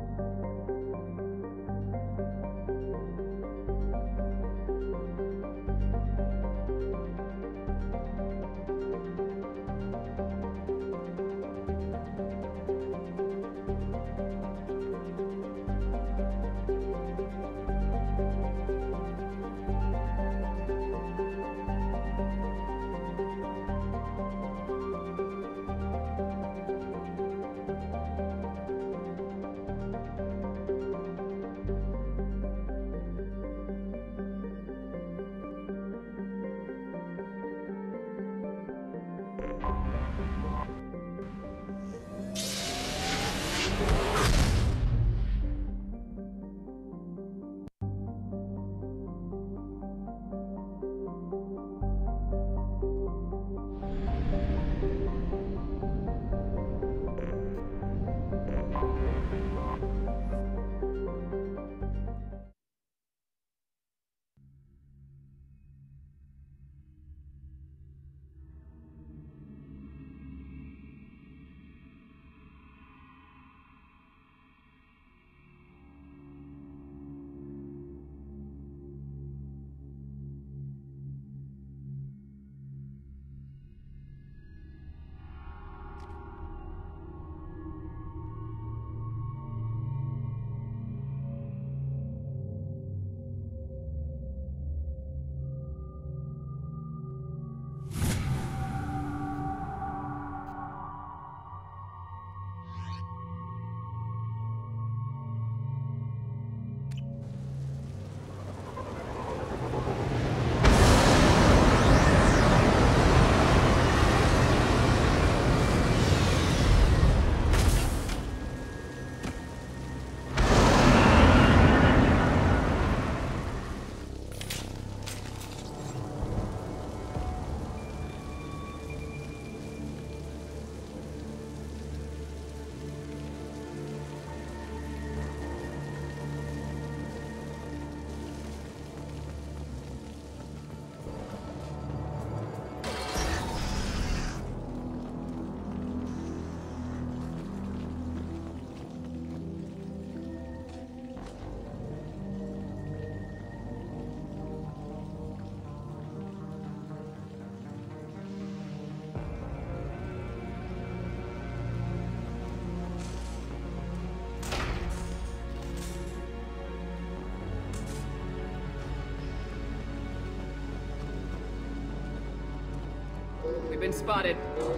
We've been spotted.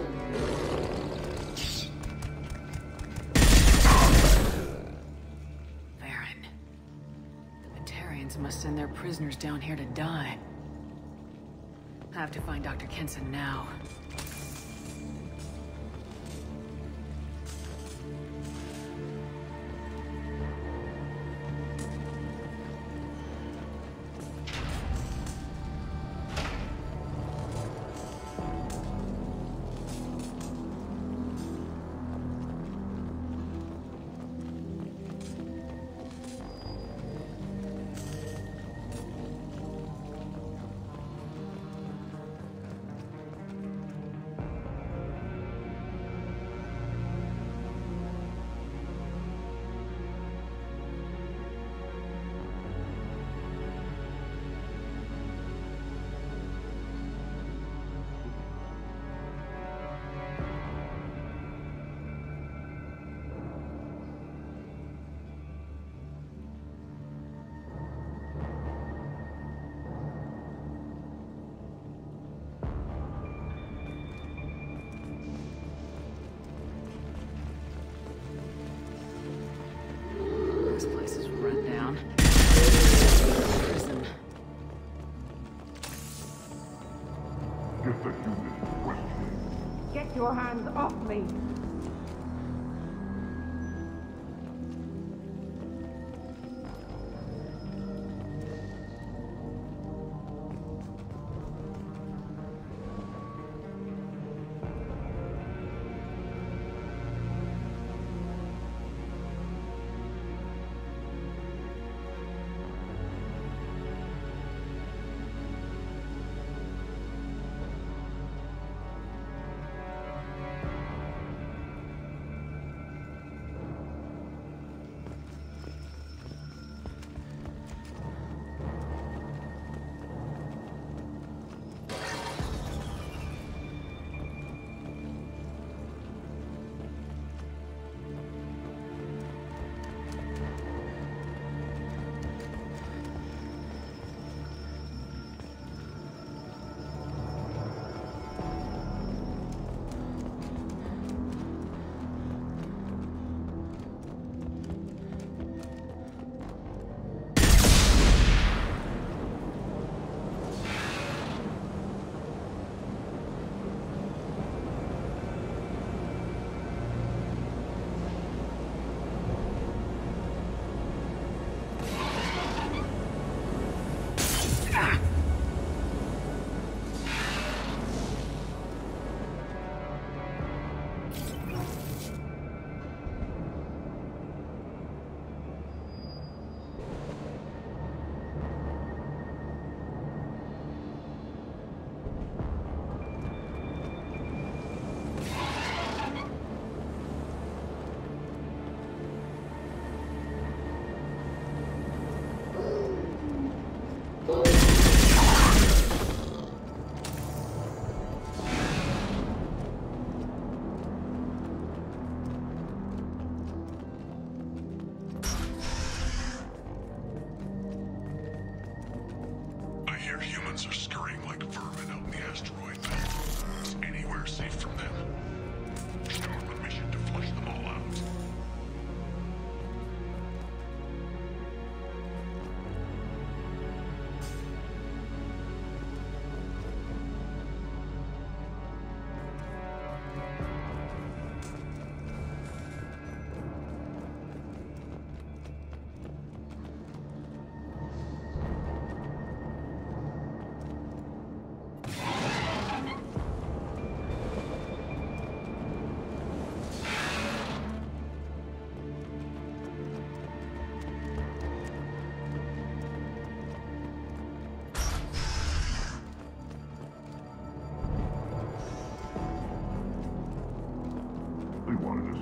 Varen. The Batarians must send their prisoners down here to die. I have to find Dr. Kenson now. This place is run down. Prison. Get the unit questioning. Get your hands off me!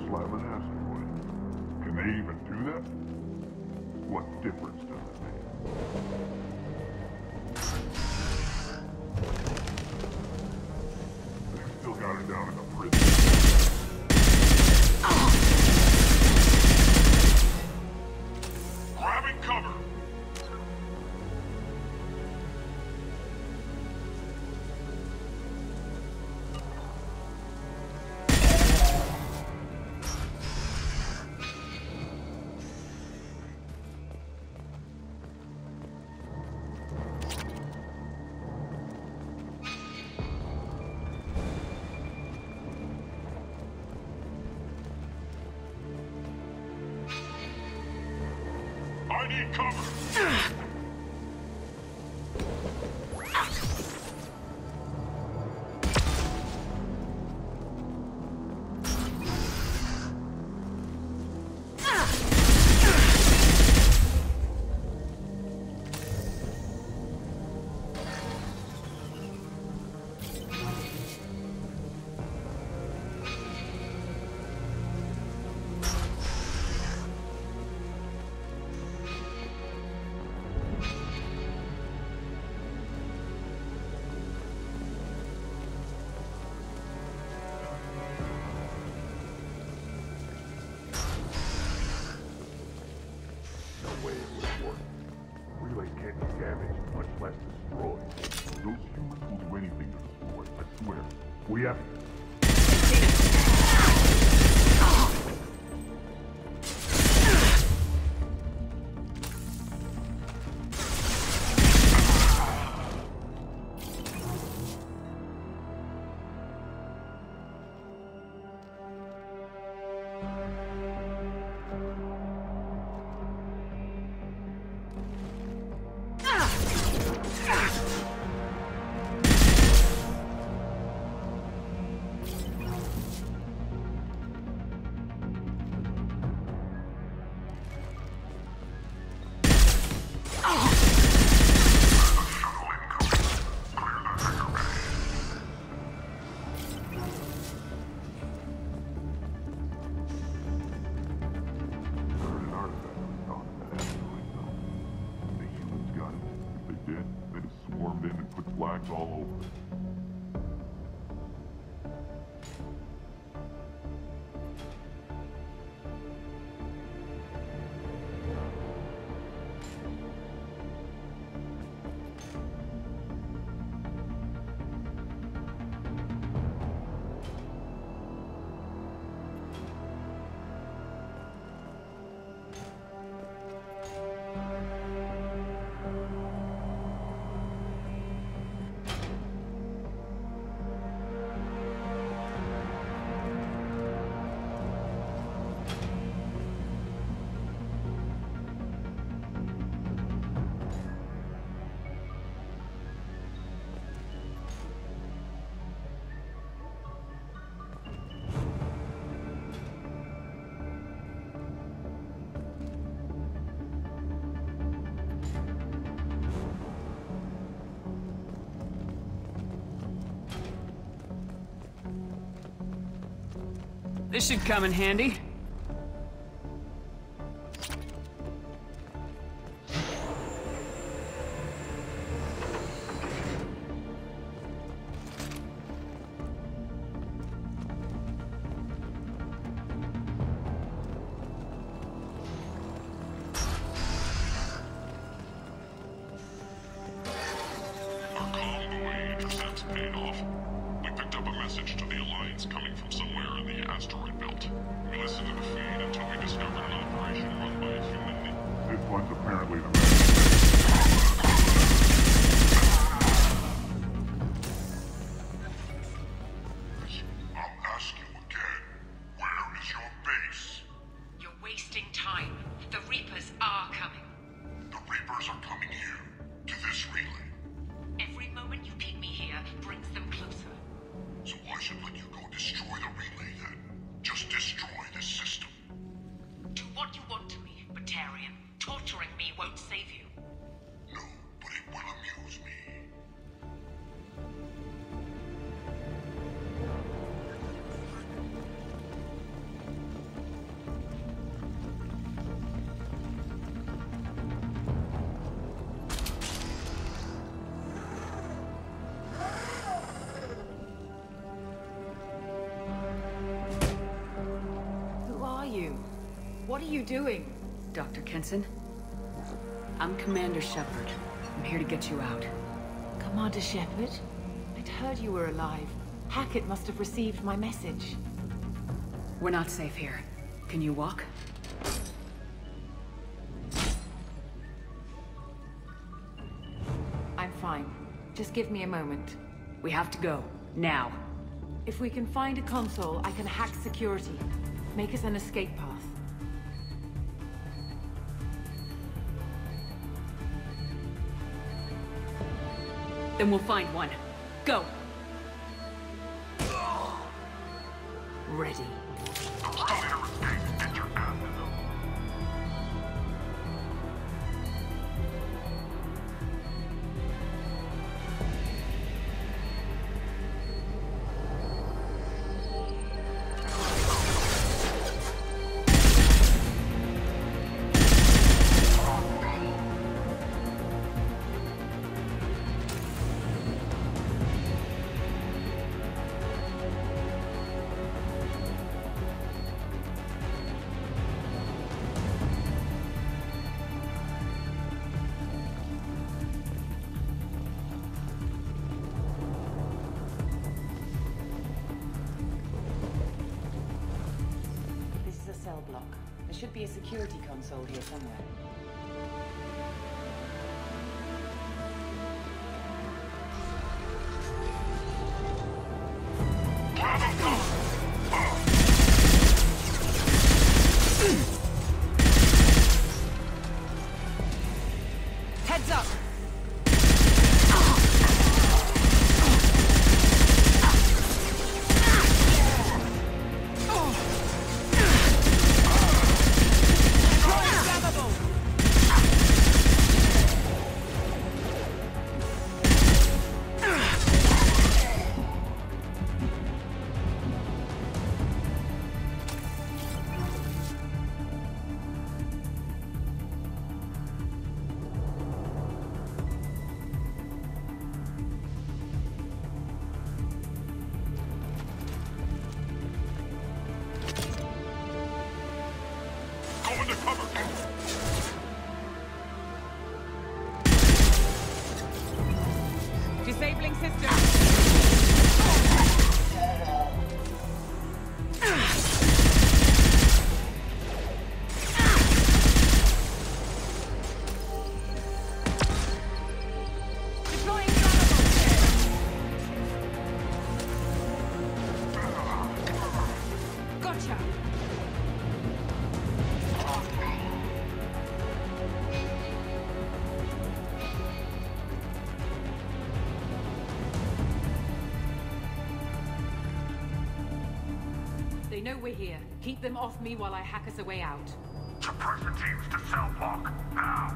slam an asteroid. Can they even do that? What difference does it make? They've still got her down in the prison. Grabbing cover! I need cover! We have... Swarmed in and put flags all over it. This should come in handy. you doing? Dr. Kenson? I'm Commander Shepard. I'm here to get you out. Commander Shepard? I'd heard you were alive. Hackett must have received my message. We're not safe here. Can you walk? I'm fine. Just give me a moment. We have to go. Now. If we can find a console, I can hack security. Make us an escape path. Then we'll find one. Go! Ready. Get your ass in them. Cell block. There should be a security console here somewhere. Heads up! Disabling system. They know we're here. Keep them off me while I hack us a way out. Suppressor teams to cell block, now!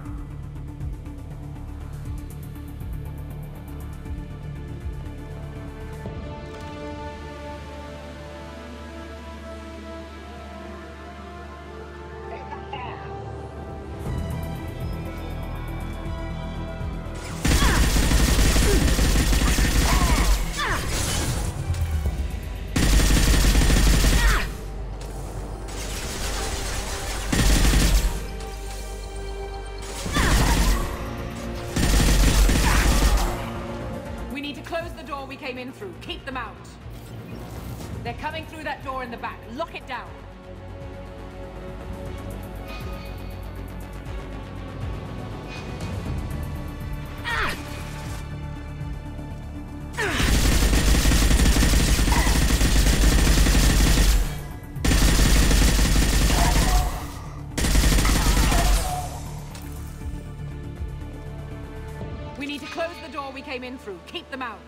We came in through. Keep them out. They're coming through that door in the back. Lock it down. We need to close the door we came in through. Keep them out.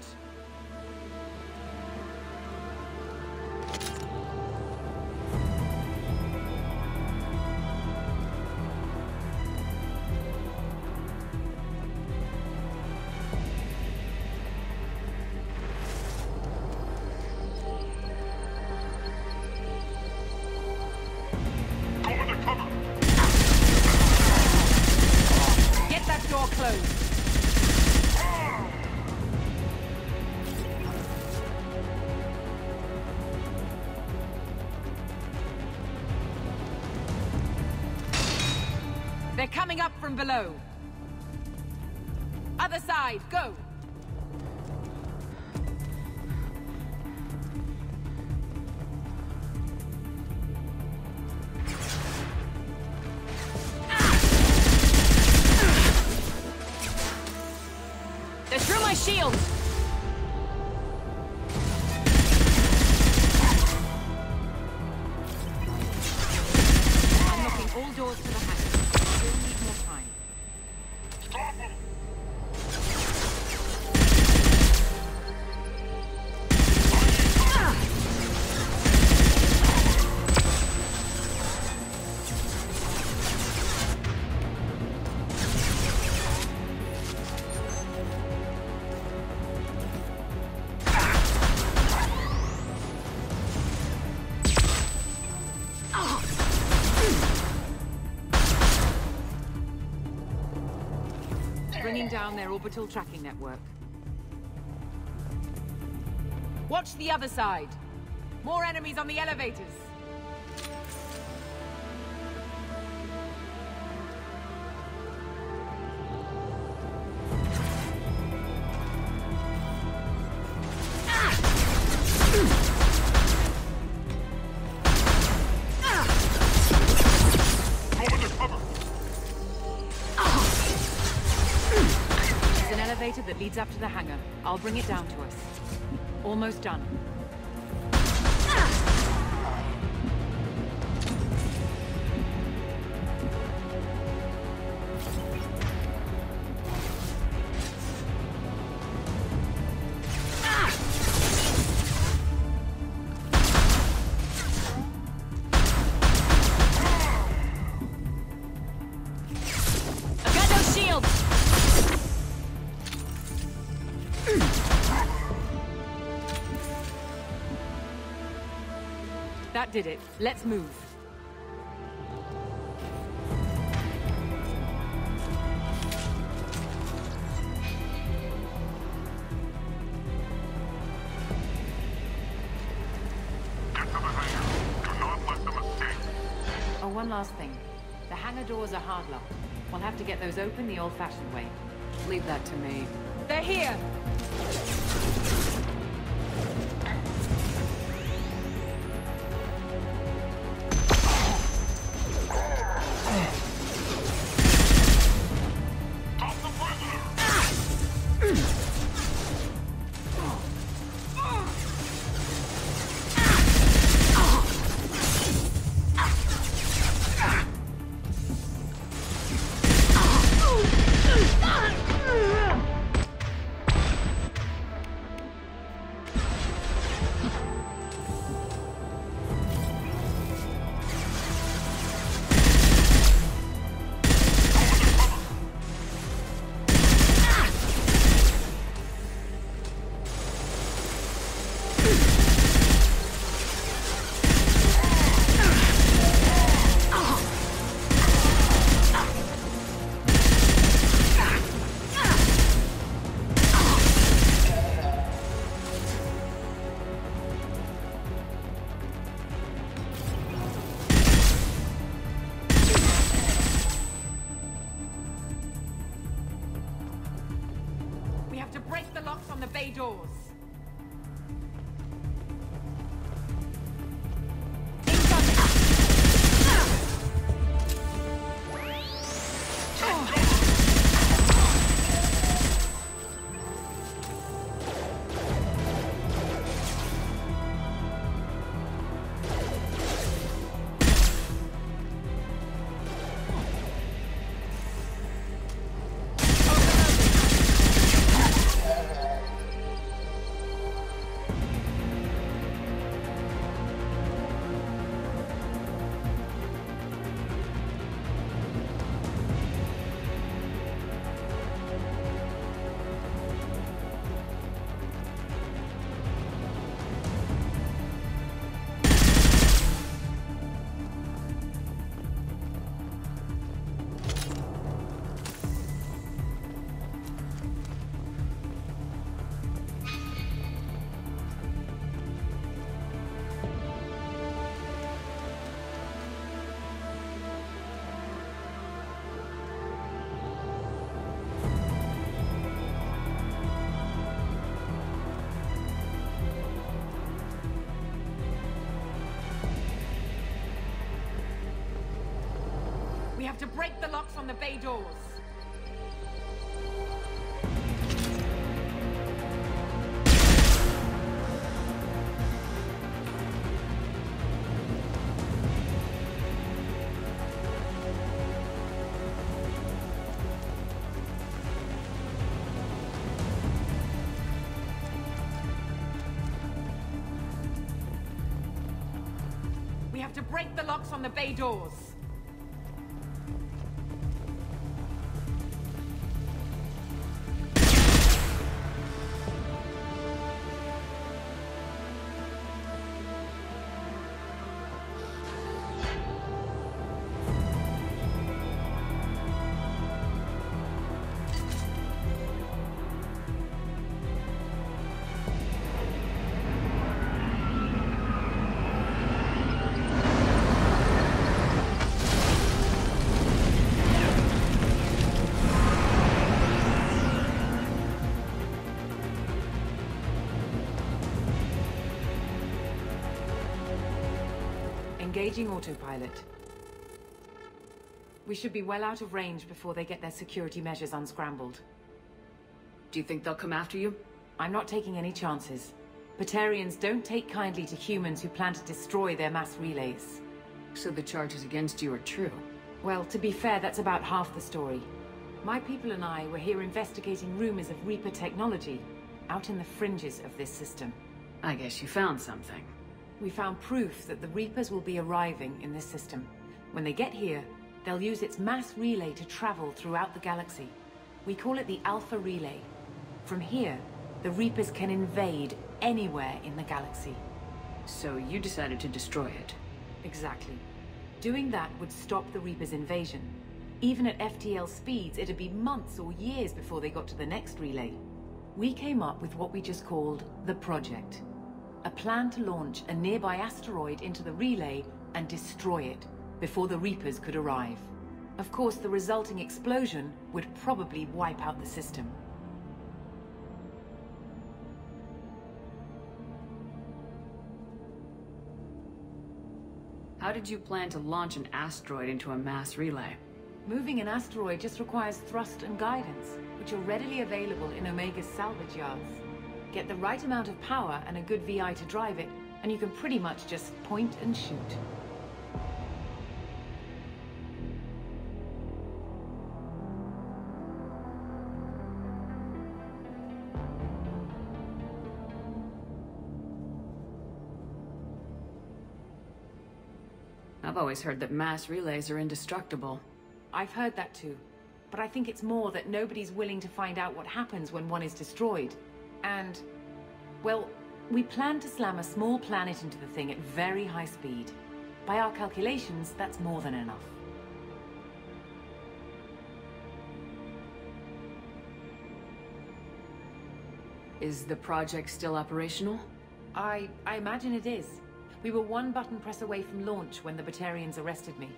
Get that door closed. They're coming up from below. Other side, go! They're through my shield! Unlocking all doors to the hangar. We'll need more time. Stop him! Bringing down their orbital tracking network. Watch the other side. More enemies on the elevators. That leads up to the hangar. I'll bring it down to us. Almost done. I've got no shields! That did it. Let's move. Get to the hangar. Do not let them escape. Oh, one last thing. The hangar doors are hard locked. We'll have to get those open the old-fashioned way. Leave that to me. They're here! To break the locks on the bay doors. have to break the locks on the bay doors. We have to break the locks on the bay doors. Engaging autopilot. We should be well out of range before they get their security measures unscrambled. Do you think they'll come after you? I'm not taking any chances. Batarians don't take kindly to humans who plan to destroy their mass relays. So the charges against you are true? Well, to be fair, that's about half the story. My people and I were here investigating rumors of Reaper technology, out in the fringes of this system. I guess you found something. We found proof that the Reapers will be arriving in this system. When they get here, they'll use its mass relay to travel throughout the galaxy. We call it the Alpha Relay. From here, the Reapers can invade anywhere in the galaxy. So you decided to destroy it? Exactly. Doing that would stop the Reapers' invasion. Even at FTL speeds, it'd be months or years before they got to the next relay. We came up with what we just called the Project. A plan to launch a nearby asteroid into the relay and destroy it before the Reapers could arrive. Of course, the resulting explosion would probably wipe out the system. How did you plan to launch an asteroid into a mass relay? Moving an asteroid just requires thrust and guidance, which are readily available in Omega's salvage yards. Get the right amount of power and a good VI to drive it, and you can pretty much just point and shoot. I've always heard that mass relays are indestructible. I've heard that too, but I think it's more that nobody's willing to find out what happens when one is destroyed. And, well, we plan to slam a small planet into the thing at very high speed. By our calculations, that's more than enough. Is the project still operational? I imagine it is. We were one button press away from launch when the Batarians arrested me.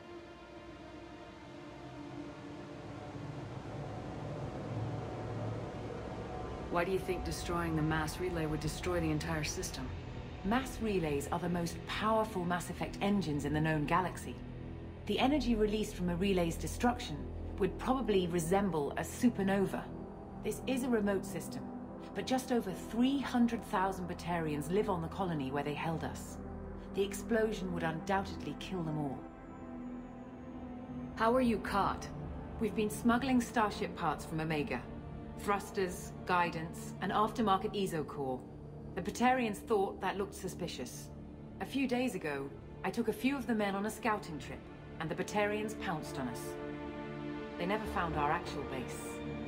Why do you think destroying the mass relay would destroy the entire system? Mass relays are the most powerful Mass Effect engines in the known galaxy. The energy released from a relay's destruction would probably resemble a supernova. This is a remote system, but just over 300,000 Batarians live on the colony where they held us. The explosion would undoubtedly kill them all. How were you caught? We've been smuggling Starship parts from Omega. Thrusters, guidance, and aftermarket ESO core. The Batarians thought that looked suspicious. A few days ago, I took a few of the men on a scouting trip, and the Batarians pounced on us. They never found our actual base.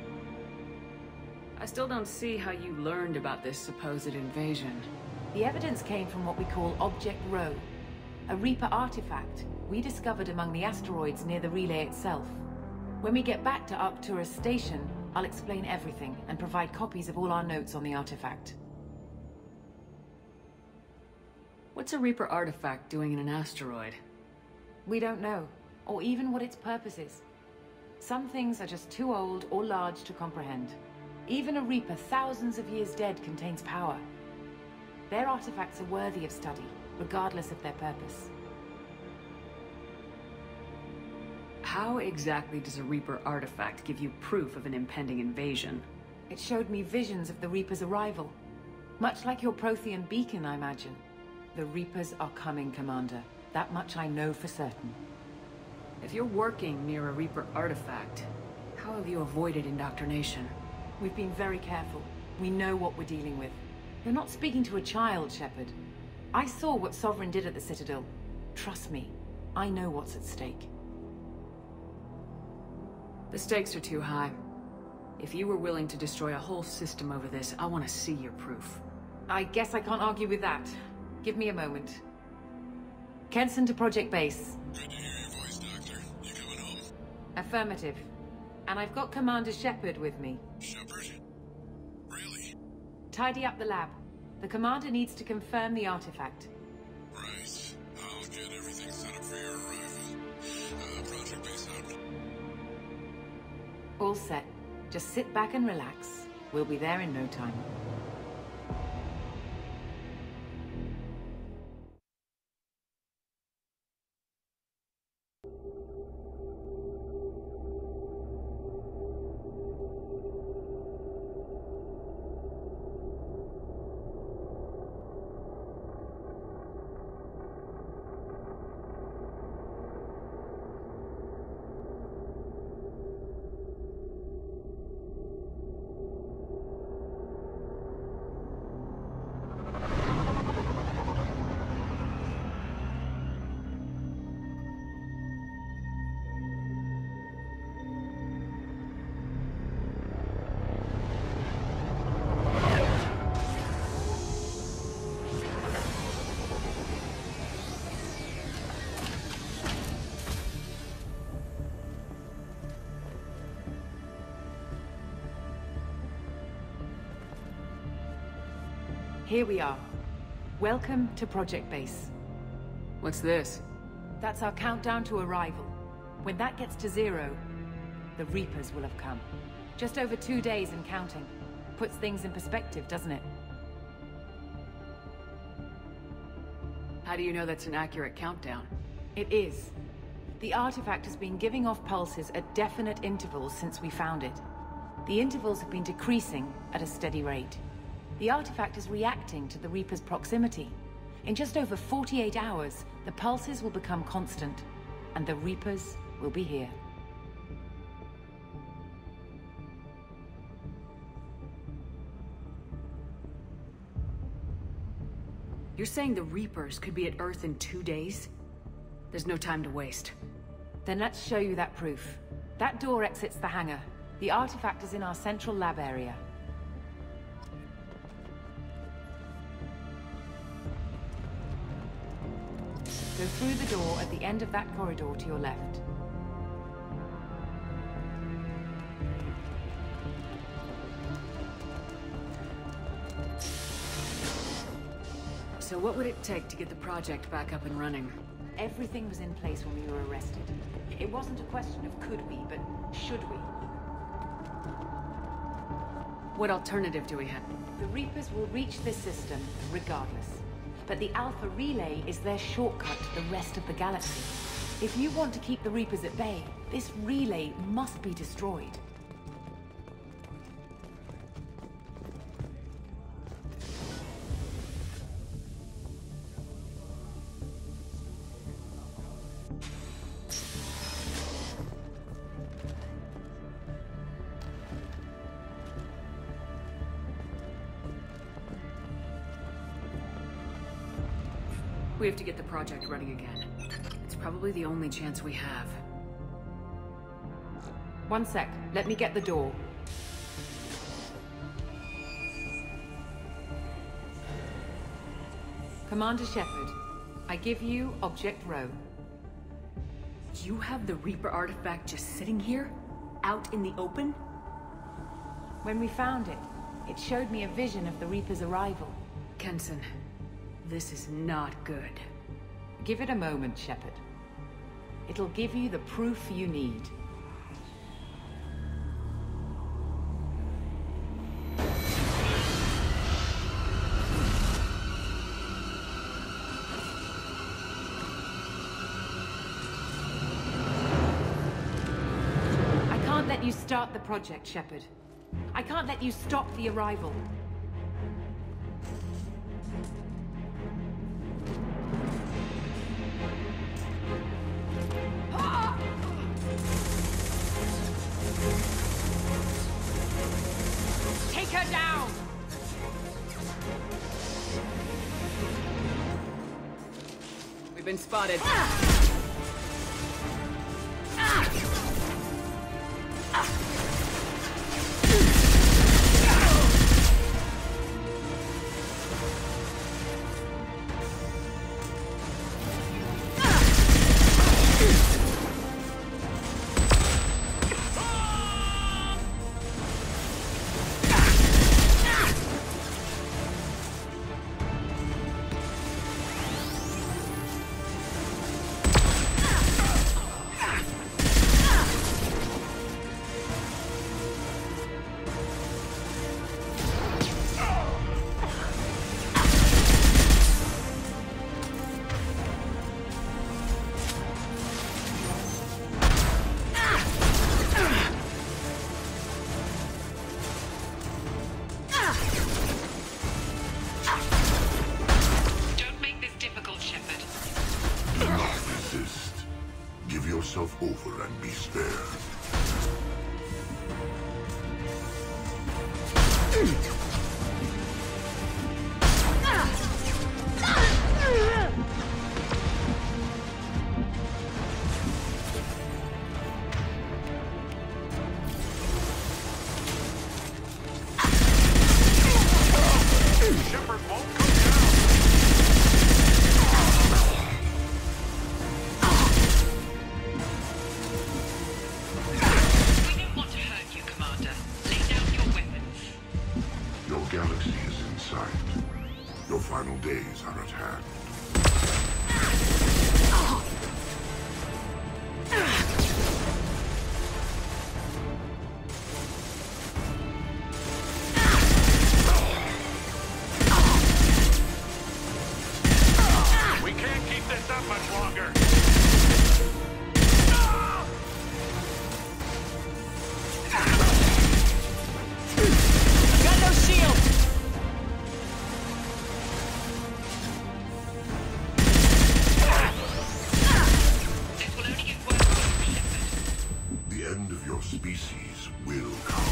I still don't see how you learned about this supposed invasion. The evidence came from what we call Object Rho, a Reaper artifact we discovered among the asteroids near the relay itself. When we get back to Arcturus Station, I'll explain everything and provide copies of all our notes on the artifact. What's a Reaper artifact doing in an asteroid? We don't know, or even what its purpose is. Some things are just too old or large to comprehend. Even a Reaper thousands of years dead contains power. Their artifacts are worthy of study, regardless of their purpose. How How exactly does a Reaper artifact give you proof of an impending invasion? It showed me visions of the Reaper's arrival. Much like your Prothean beacon, I imagine. The Reapers are coming, Commander. That much I know for certain. If you're working near a Reaper artifact, how have you avoided indoctrination? We've been very careful. We know what we're dealing with. You're not speaking to a child, Shepard. I saw what Sovereign did at the Citadel. Trust me, I know what's at stake. The stakes are too high. If you were willing to destroy a whole system over this, I want to see your proof. I guess I can't argue with that. Give me a moment. Kenson to Project Base. Good to hear your voice, Doctor. You coming home? Affirmative. And I've got Commander Shepard with me. Shepard? Really? Tidy up the lab. The Commander needs to confirm the artifact. Right. I'll get everything set up for your arrival. Project Base out. All set. Just sit back and relax. We'll be there in no time. Here we are. Welcome to Project Base. What's this? That's our countdown to arrival. When that gets to 0, the Reapers will have come. Just over 2 days and counting. Puts things in perspective, doesn't it? How do you know that's an accurate countdown? It is. The artifact has been giving off pulses at definite intervals since we found it. The intervals have been decreasing at a steady rate. The artifact is reacting to the Reaper's proximity. In just over 48 hours, the pulses will become constant, and the Reapers will be here. You're saying the Reapers could be at Earth in 2 days? There's no time to waste. Then let's show you that proof. That door exits the hangar. The artifact is in our central lab area. Go through the door at the end of that corridor to your left. So what would it take to get the project back up and running? Everything was in place when we were arrested. It wasn't a question of could we, but should we. What alternative do we have? The Reapers will reach this system regardless. But the Alpha Relay is their shortcut to the rest of the galaxy. If you want to keep the Reapers at bay, this relay must be destroyed. We have to get the project running again. It's probably the only chance we have. One sec. Let me get the door. Commander Shepard, I give you Object Rho. You have the Reaper artifact just sitting here? Out in the open? When we found it, it showed me a vision of the Reaper's arrival. Kenson, this is not good. Give it a moment, Shepard. It'll give you the proof you need. you start the project, Shepard. I can't let you stop the arrival. Take her down! We've been spotted. Over and be spared. Shepard won't come down. Galaxy is in sight. Your final days are at hand. We can't keep this up much longer. Got no shield! The end of your species will come.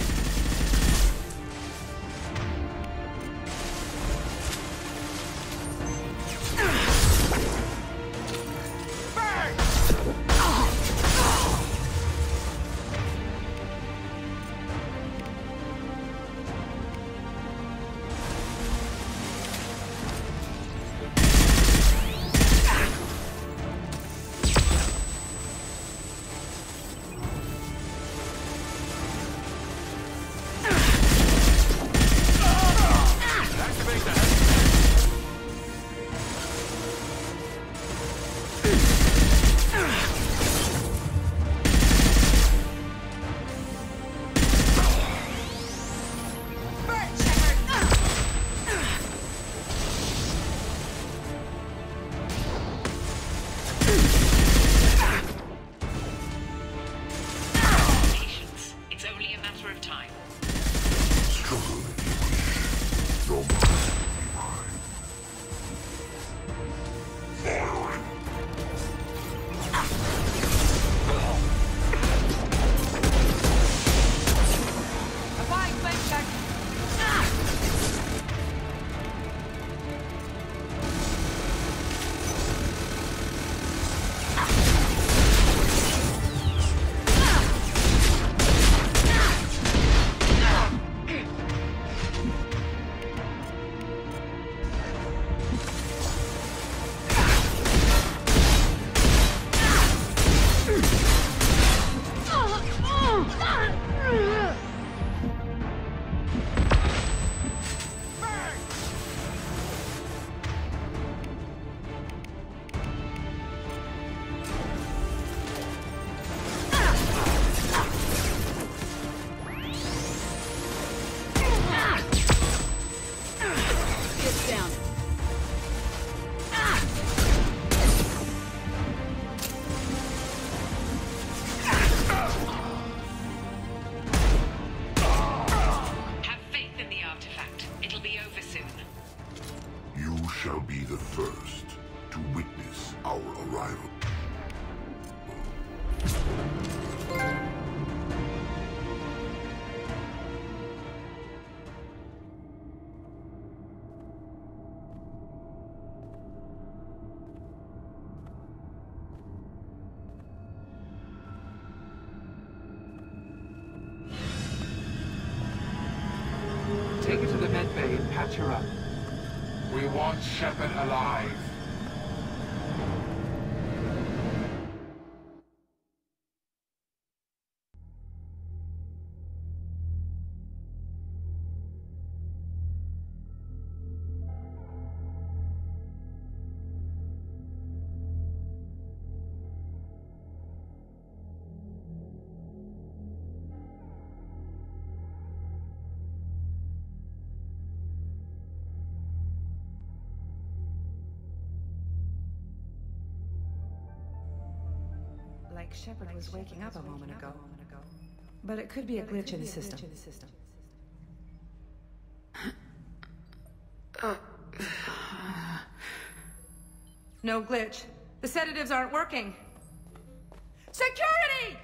medbay and patch her up. We want Shepard alive. Like Shepard was waking up a moment ago. But it could be a glitch in the system. No glitch. The sedatives aren't working. Security!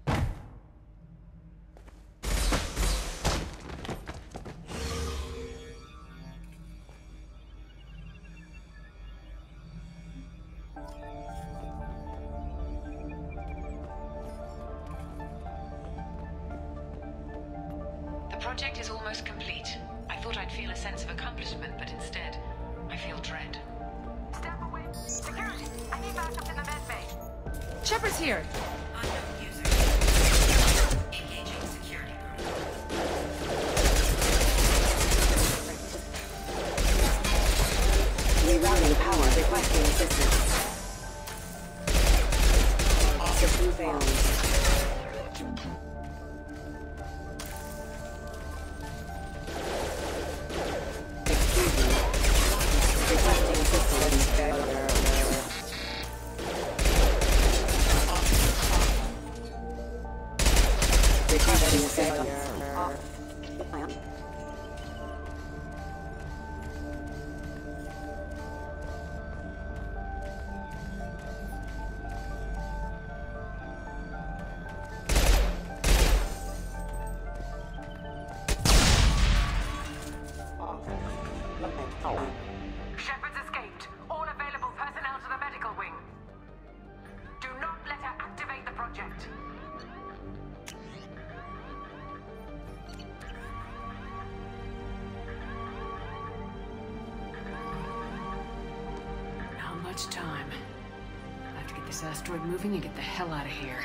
The project is almost complete. I thought I'd feel a sense of accomplishment, but instead, I feel dread. Step away. Security! I need backup in the med bay. Shepard's here! Unknown user. Engaging security protocol. Rerouting power, requesting assistance. System failed. Shepard's escaped. All available personnel to the medical wing. Do not let her activate the project. Not much time. I have to get this asteroid moving and get the hell out of here.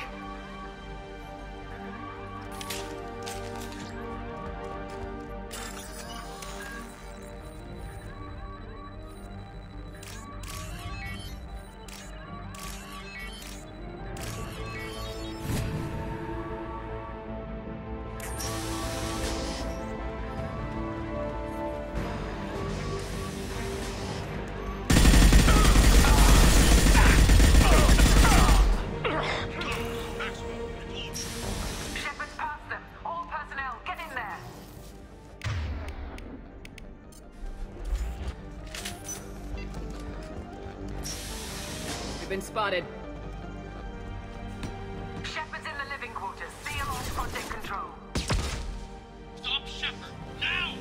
Shepard's past them. All personnel, get in there. We've been spotted. Shepard's in the living quarters. Seal off project control. Stop Shepard, now!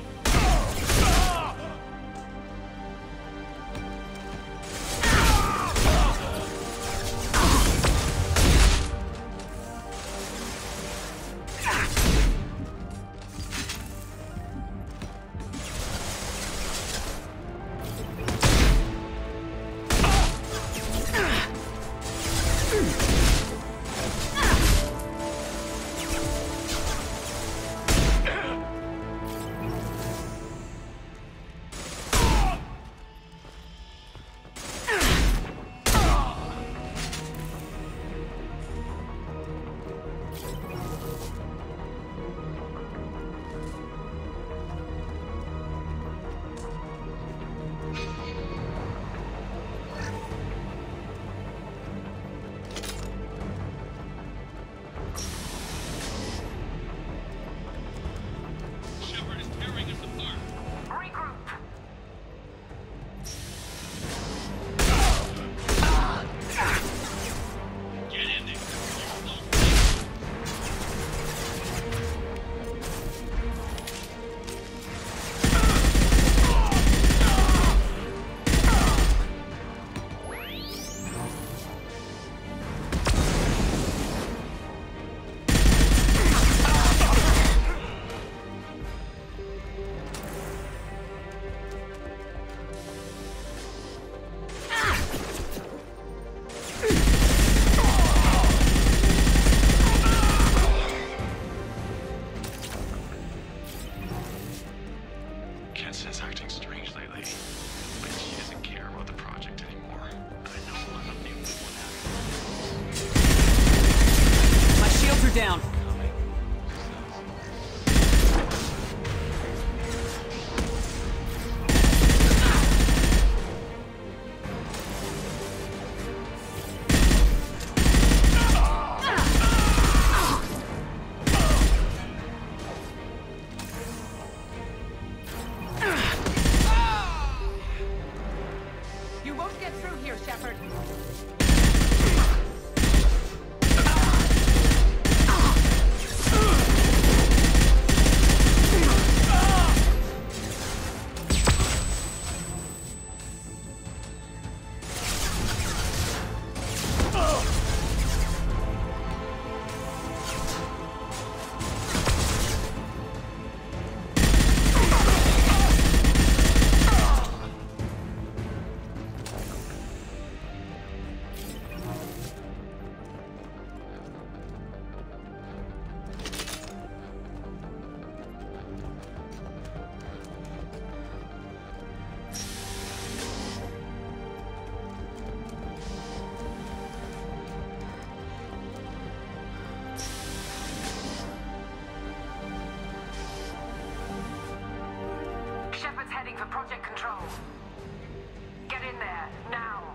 Shepard's heading for Project Control. Get in there, now.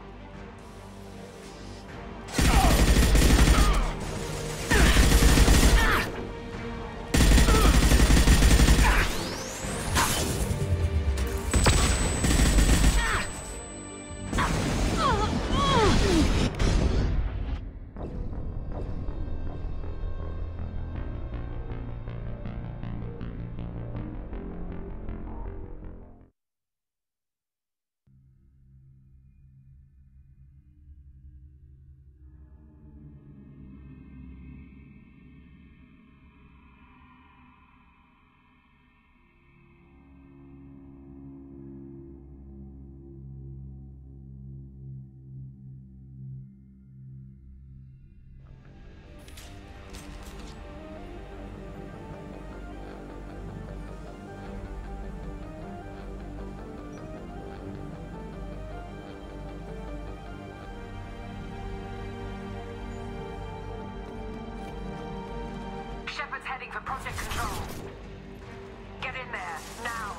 Shepard's heading for Project Control. Get in there, now.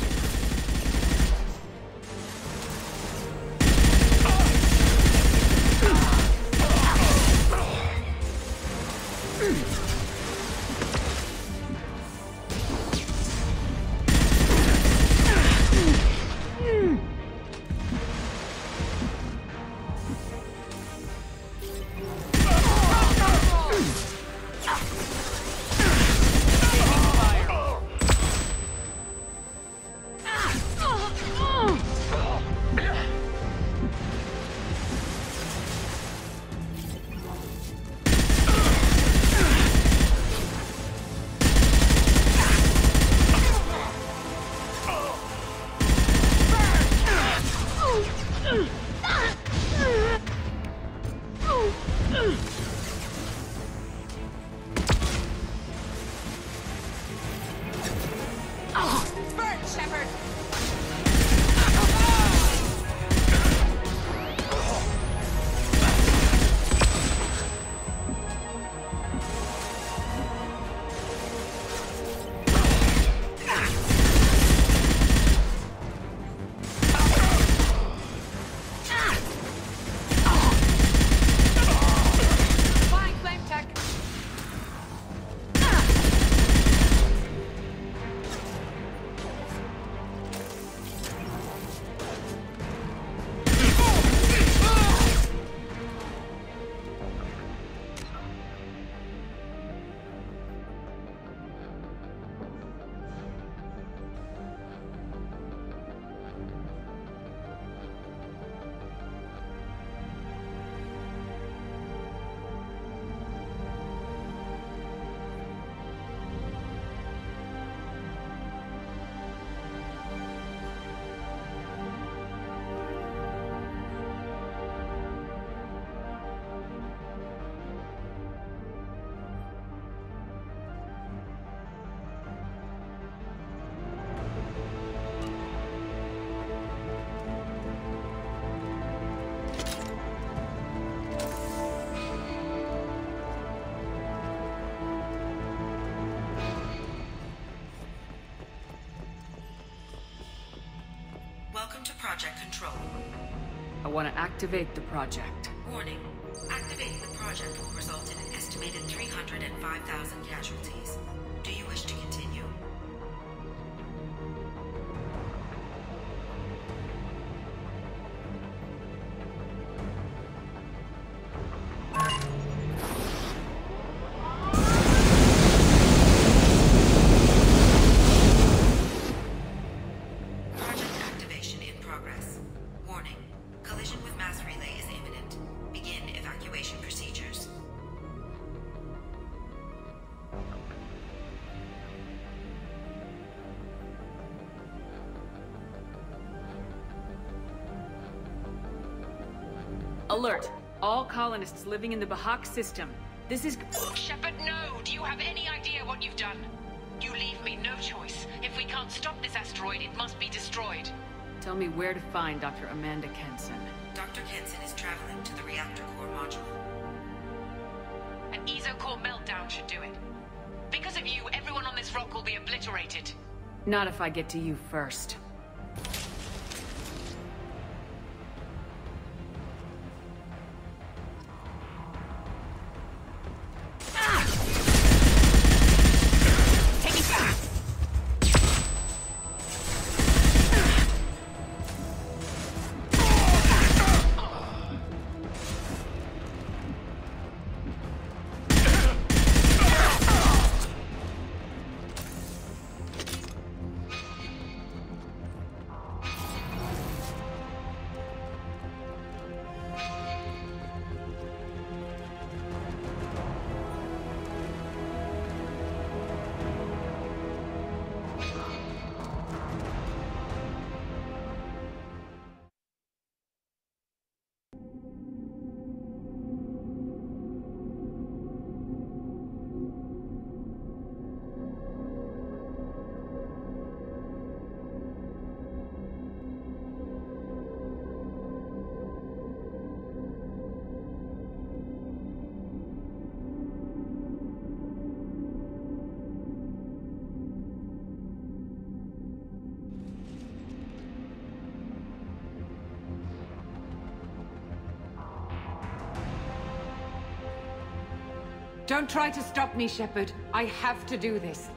Welcome to Project Control. I want to activate the project. Warning. Activating the project will result in an estimated 305,000 casualties. Do you wish to continue? Alert! All colonists living in the Bahak system. This is... Shepard, no! Do you have any idea what you've done? You leave me no choice. If we can't stop this asteroid, it must be destroyed. Tell me where to find Dr. Amanda Kenson. Dr. Kenson is traveling to the reactor core module. An ESO core meltdown should do it. Because of you, everyone on this rock will be obliterated. Not if I get to you first. Don't try to stop me, Shepard. I have to do this.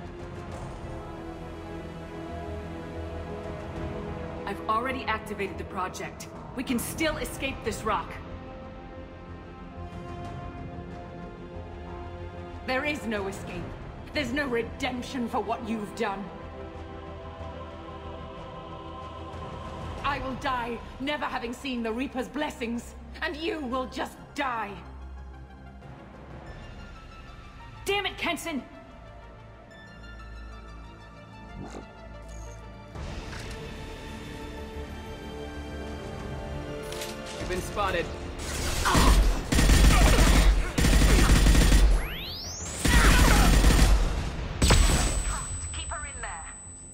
I've already activated the project. We can still escape this rock. There is no escape. There's no redemption for what you've done. I will die, never having seen the Reaper's blessings, and you will just die. Damn it, Kenson! You've been spotted. Keep her in there.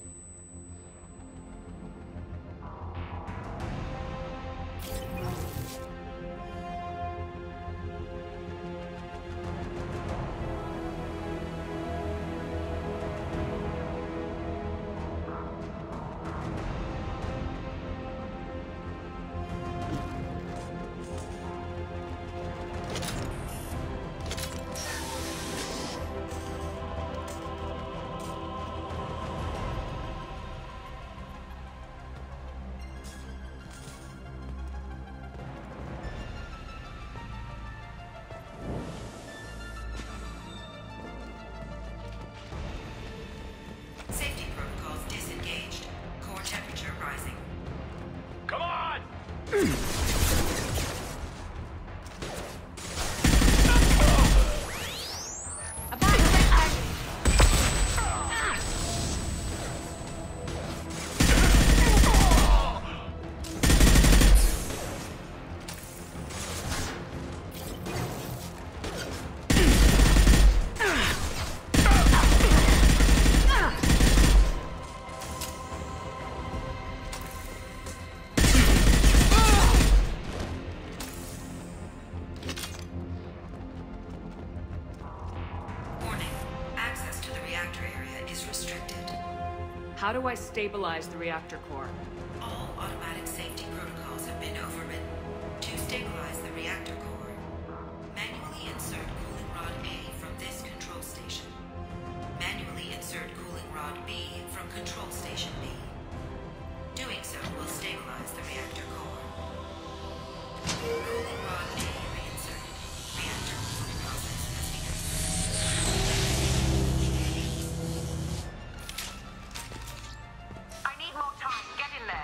Safety protocols disengaged. Core temperature rising. Come on! Warning. Access to the reactor area is restricted. How do I stabilize the reactor core? All automatic safety protocols have been overridden. To stabilize the reactor core, manually insert cooling rod A from this control station. Manually insert cooling rod B from control station B. Doing so will stabilize the reactor core. Cooling rod A reinserted. Reactor cooling process has begun. I need more time. Get in there.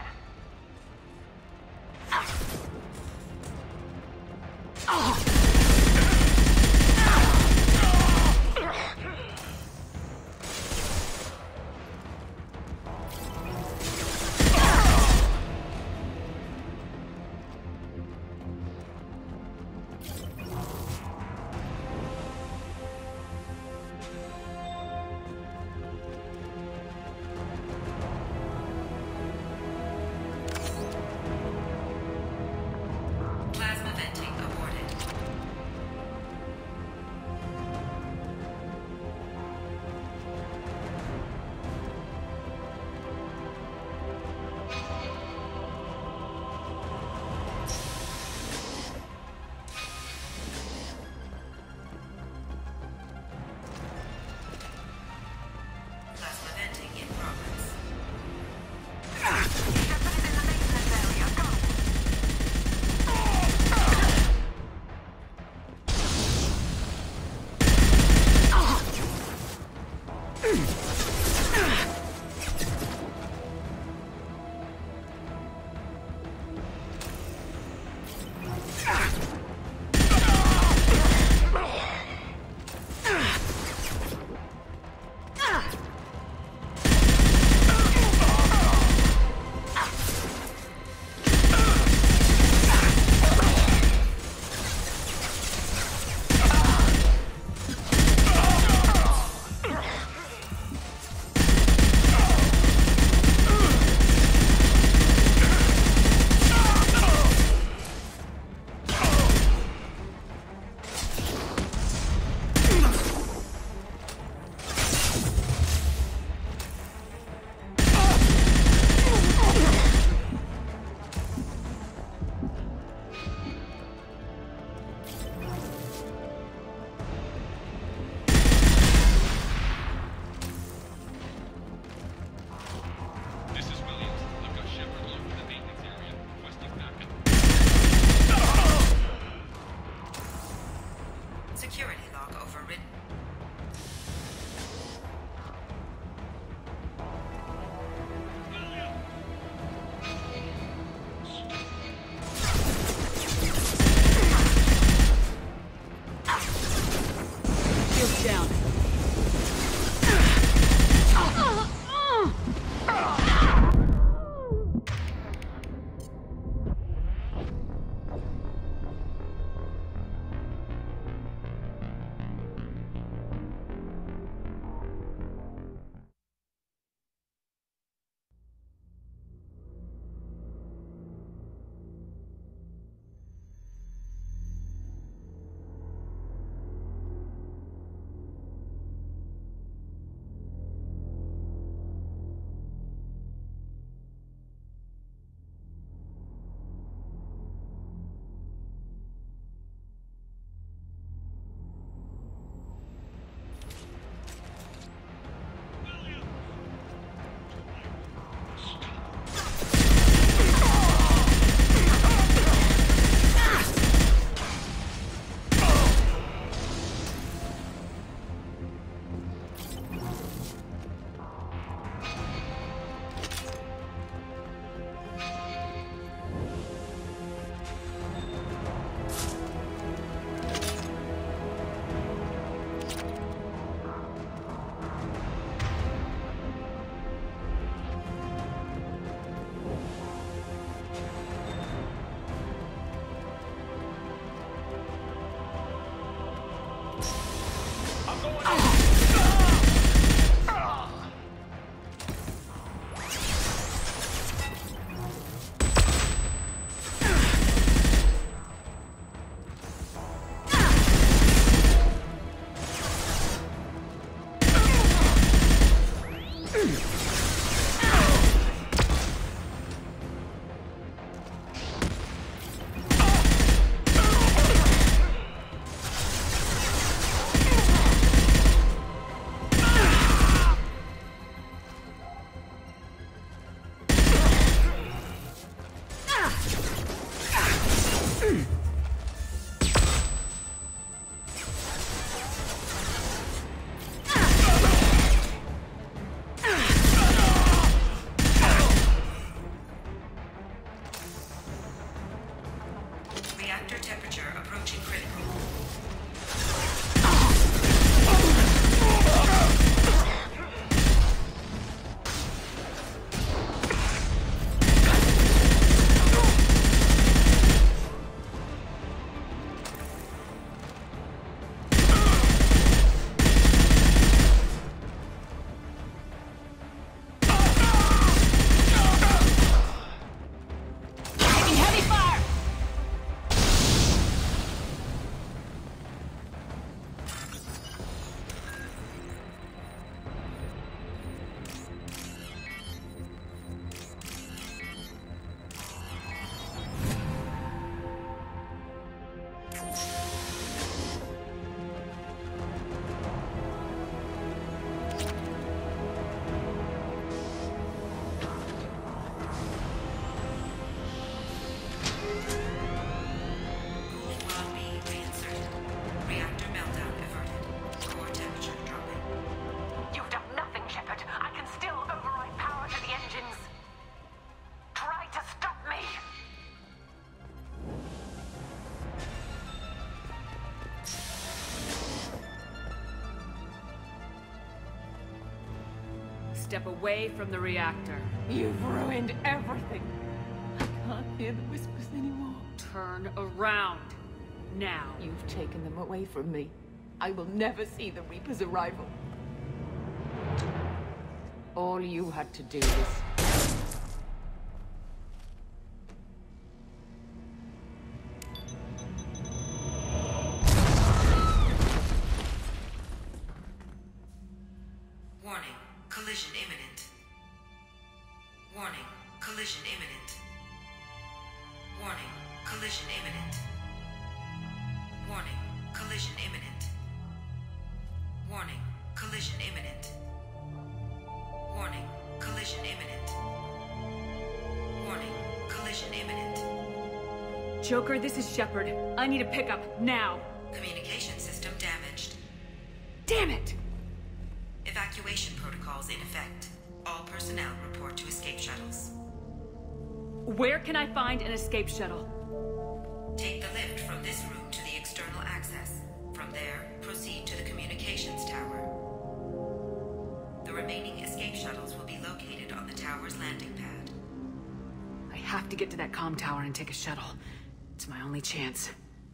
down. Reactor temperature approaching critical. Step away from the reactor. You've ruined everything. I can't hear the whispers anymore. Turn around. Now. You've taken them away from me. I will never see the Reaper's arrival. All you had to do was... Warning, collision imminent. Warning, collision imminent. Warning, collision imminent. Warning, collision imminent. Warning, collision imminent. Warning, collision imminent. Warning, collision imminent. Joker, this is Shepard. I need a pickup, now. Communication system damaged. Damn it! Evacuation protocols in effect. All personnel report to escape shuttles. Where can I find an escape shuttle? Take the lift from this room to the external access. From there, proceed to the communications tower. have to get to that comm tower and take a shuttle. It's my only chance.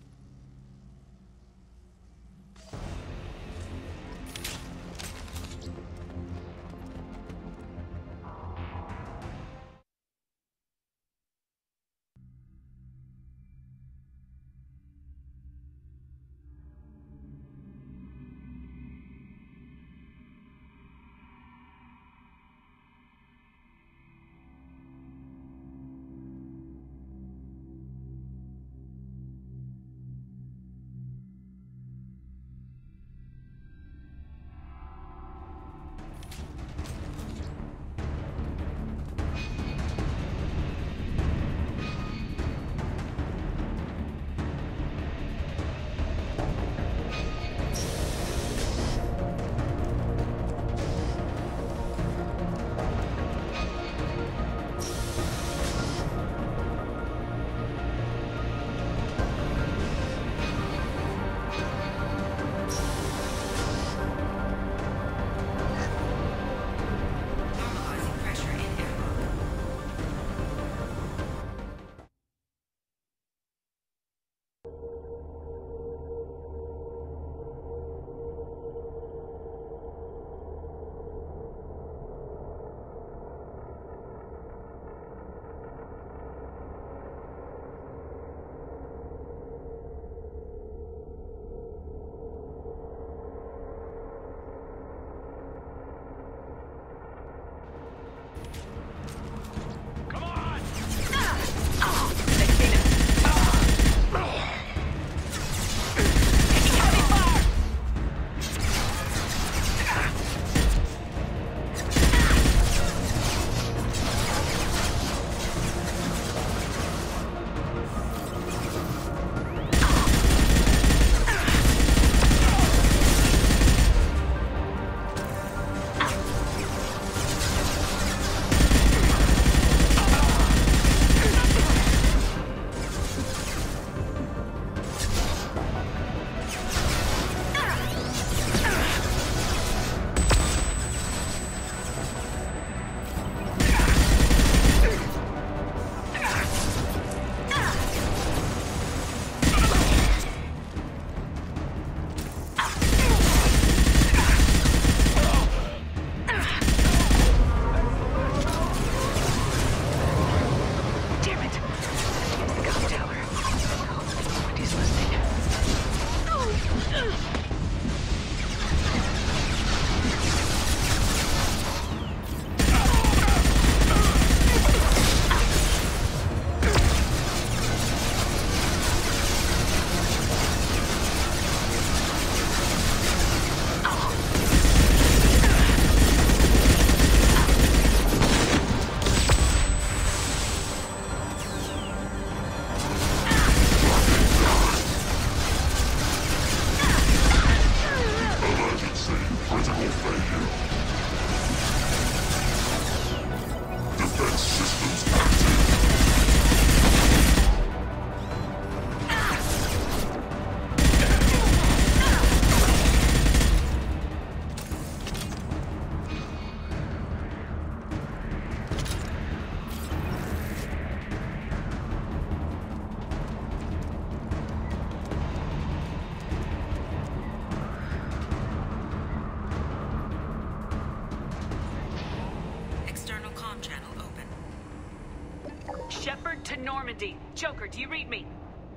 Shepard to Normandy. Joker, do you read me?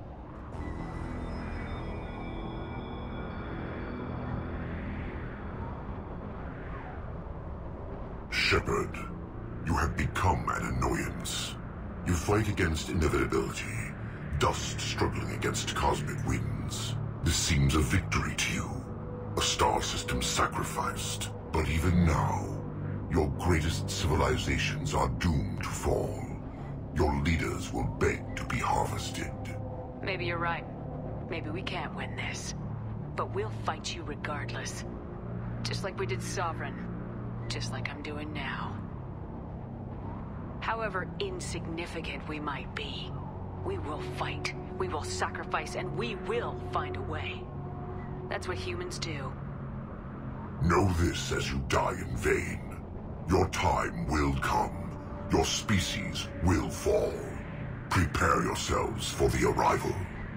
Shepard, you have become an annoyance. You fight against inevitability, dust struggling against cosmic winds. This seems a victory to you, a star system sacrificed. But even now, your greatest civilizations are doomed to fall. Your leaders will beg to be harvested. Maybe you're right. Maybe we can't win this. But we'll fight you regardless. Just like we did Sovereign. Just like I'm doing now. However insignificant we might be, we will fight, we will sacrifice, and we will find a way. That's what humans do. Know this as you die in vain. Your time will come. Your species will fall. Prepare yourselves for the arrival.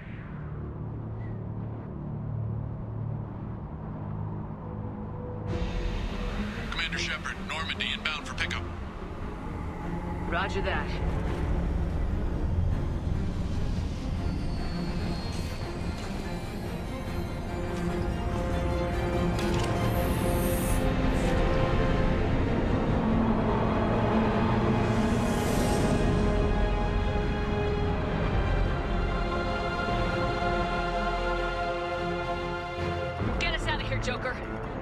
Commander Shepard, Normandy inbound for pickup. Roger that. Get us out of here, Joker.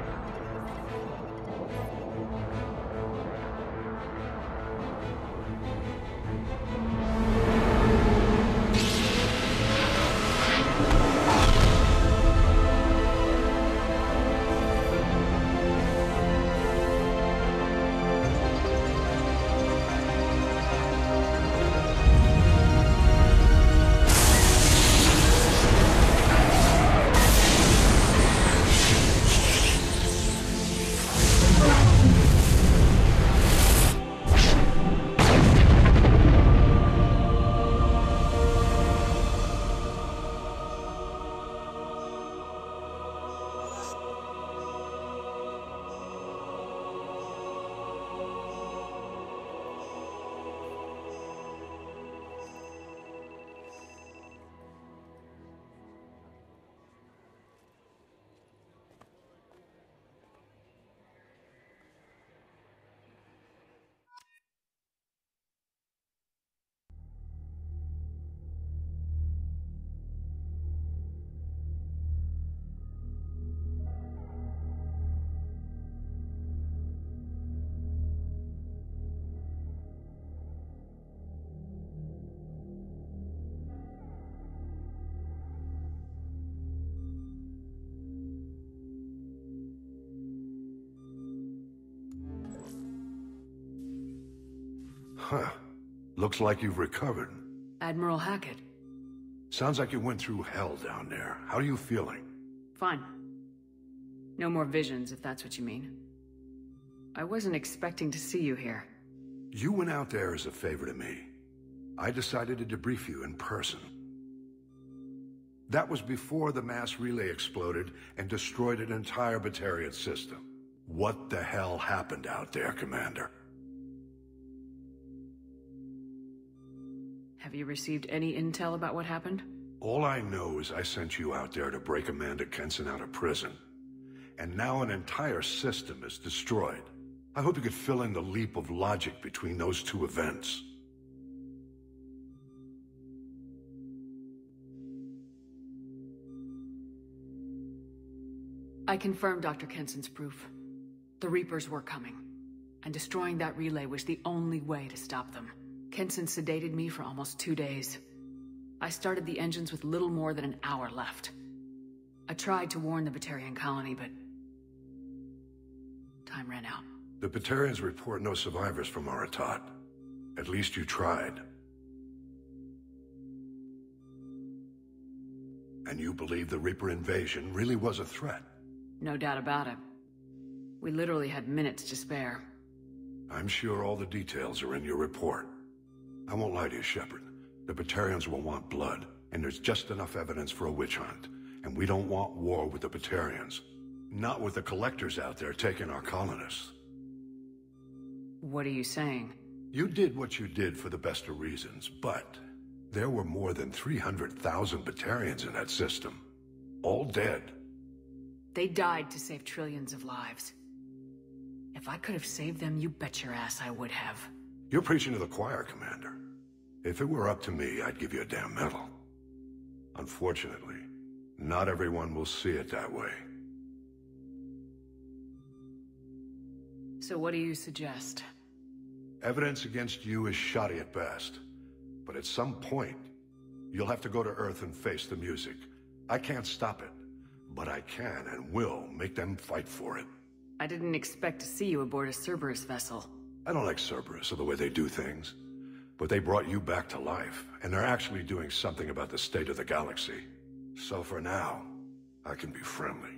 Huh. Looks like you've recovered. Admiral Hackett. Sounds like you went through hell down there. How are you feeling? Fine. No more visions, if that's what you mean. I wasn't expecting to see you here. You went out there as a favor to me. I decided to debrief you in person. That was before the mass relay exploded and destroyed an entire Batarian system. What the hell happened out there, Commander? Have you received any intel about what happened? All I know is I sent you out there to break Amanda Kenson out of prison. And now an entire system is destroyed. I hope you could fill in the leap of logic between those two events. I confirmed Dr. Kenson's proof. The Reapers were coming, and destroying that relay was the only way to stop them. Kenson sedated me for almost 2 days. I started the engines with little more than an hour left. I tried to warn the Batarian colony, but time ran out. The Batarians report no survivors from Aratat. At least you tried. And you believe the Reaper invasion really was a threat? No doubt about it. We literally had minutes to spare. I'm sure all the details are in your report. I won't lie to you, Shepard. The Batarians will want blood, and there's just enough evidence for a witch hunt. And we don't want war with the Batarians. Not with the Collectors out there taking our colonists. What are you saying? You did what you did for the best of reasons, but there were more than 300,000 Batarians in that system. All dead. They died to save trillions of lives. If I could have saved them, you bet your ass I would have. You're preaching to the choir, Commander. If it were up to me, I'd give you a damn medal. Unfortunately, not everyone will see it that way. So what do you suggest? Evidence against you is shoddy at best. But at some point, you'll have to go to Earth and face the music. I can't stop it, but I can and will make them fight for it. I didn't expect to see you aboard a Cerberus vessel. I don't like Cerberus or the way they do things. But they brought you back to life, and they're actually doing something about the state of the galaxy. So for now, I can be friendly.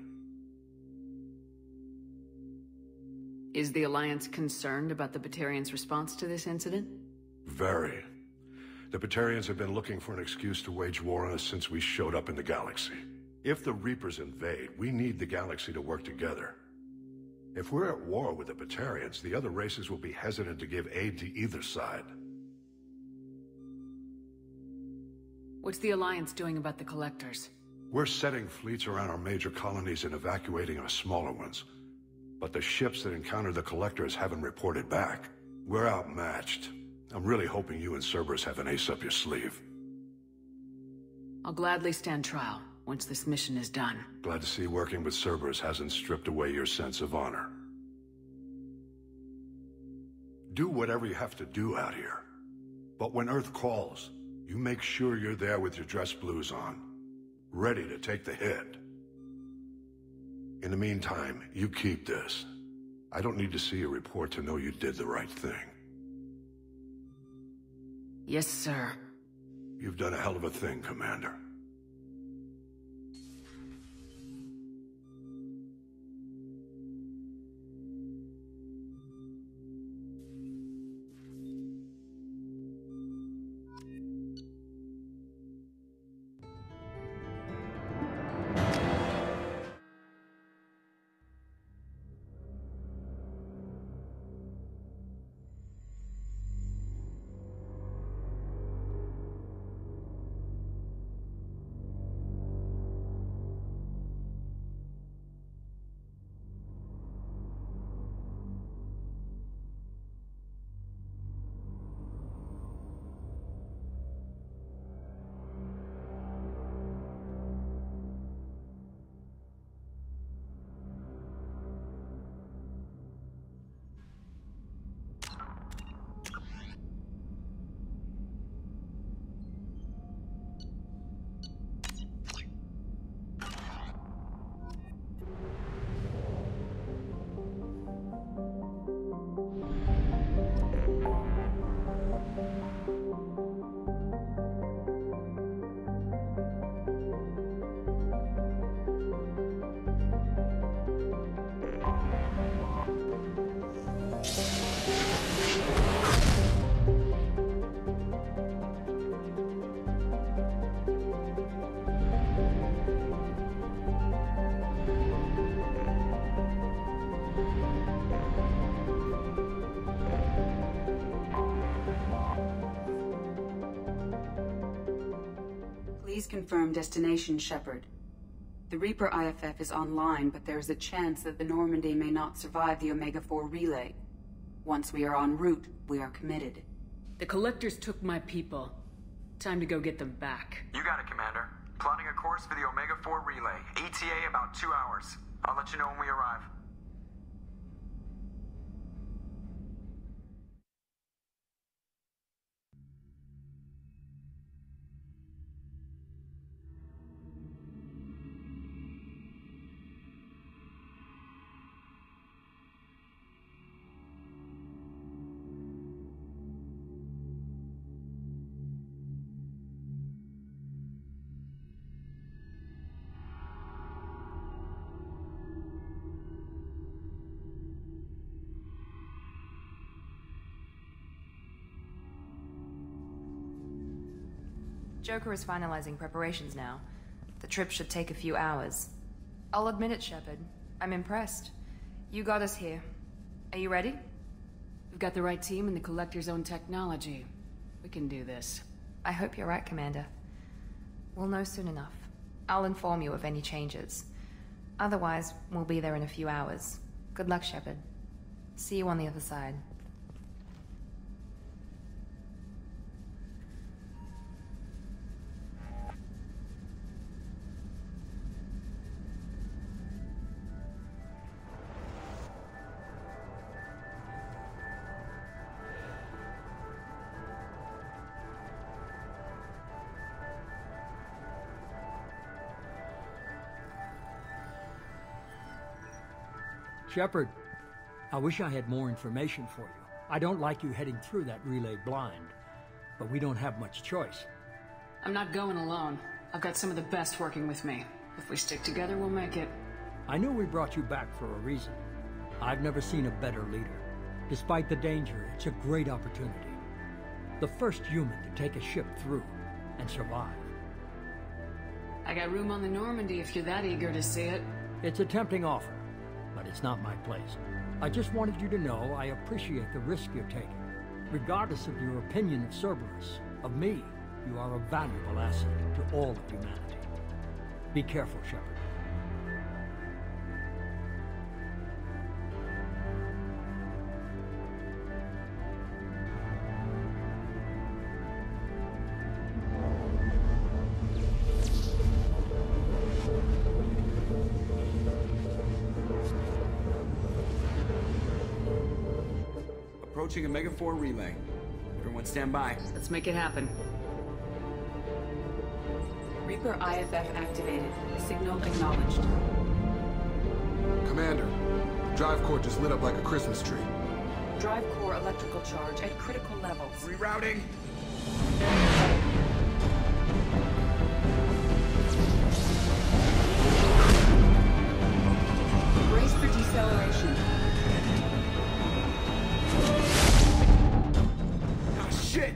Is the Alliance concerned about the Batarians' response to this incident? Very. The Batarians have been looking for an excuse to wage war on us since we showed up in the galaxy. If the Reapers invade, we need the galaxy to work together. If we're at war with the Batarians, the other races will be hesitant to give aid to either side. What's the Alliance doing about the Collectors? We're setting fleets around our major colonies and evacuating our smaller ones. But the ships that encountered the Collectors haven't reported back. We're outmatched. I'm really hoping you and Cerberus have an ace up your sleeve. I'll gladly stand trial once this mission is done. Glad to see working with Cerberus hasn't stripped away your sense of honor. Do whatever you have to do out here. But when Earth calls, you make sure you're there with your dress blues on, ready to take the hit. In the meantime, you keep this. I don't need to see a report to know you did the right thing. Yes, sir. You've done a hell of a thing, Commander. Please confirm destination, Shepard. The Reaper IFF is online, but there is a chance that the Normandy may not survive the Omega-4 relay. Once we are en route, we are committed. The Collectors took my people. Time to go get them back. You got it, Commander. Plotting a course for the Omega-4 relay. ETA about 2 hours. I'll let you know when we arrive. Joker is finalizing preparations now. The trip should take a few hours. I'll admit it, Shepard. I'm impressed. You got us here. Are you ready? We've got the right team and the Collector's own technology. We can do this. I hope you're right, Commander. We'll know soon enough. I'll inform you of any changes. Otherwise, we'll be there in a few hours. Good luck, Shepard. See you on the other side. Shepard, I wish I had more information for you. I don't like you heading through that relay blind, but we don't have much choice. I'm not going alone. I've got some of the best working with me. If we stick together, we'll make it. I knew we brought you back for a reason. I've never seen a better leader. Despite the danger, it's a great opportunity. The first human to take a ship through and survive. I got room on the Normandy if you're that eager to see it. It's a tempting offer, but it's not my place. I just wanted you to know I appreciate the risk you're taking. Regardless of your opinion of Cerberus, of me, you are a valuable asset to all of humanity. Be careful, Shepard. Approaching Omega-4 relay. Everyone stand by. Let's make it happen. Reaper IFF activated. Signal acknowledged. Commander, drive core just lit up like a Christmas tree. Drive core electrical charge at critical levels. Rerouting. Brace for deceleration. Shit!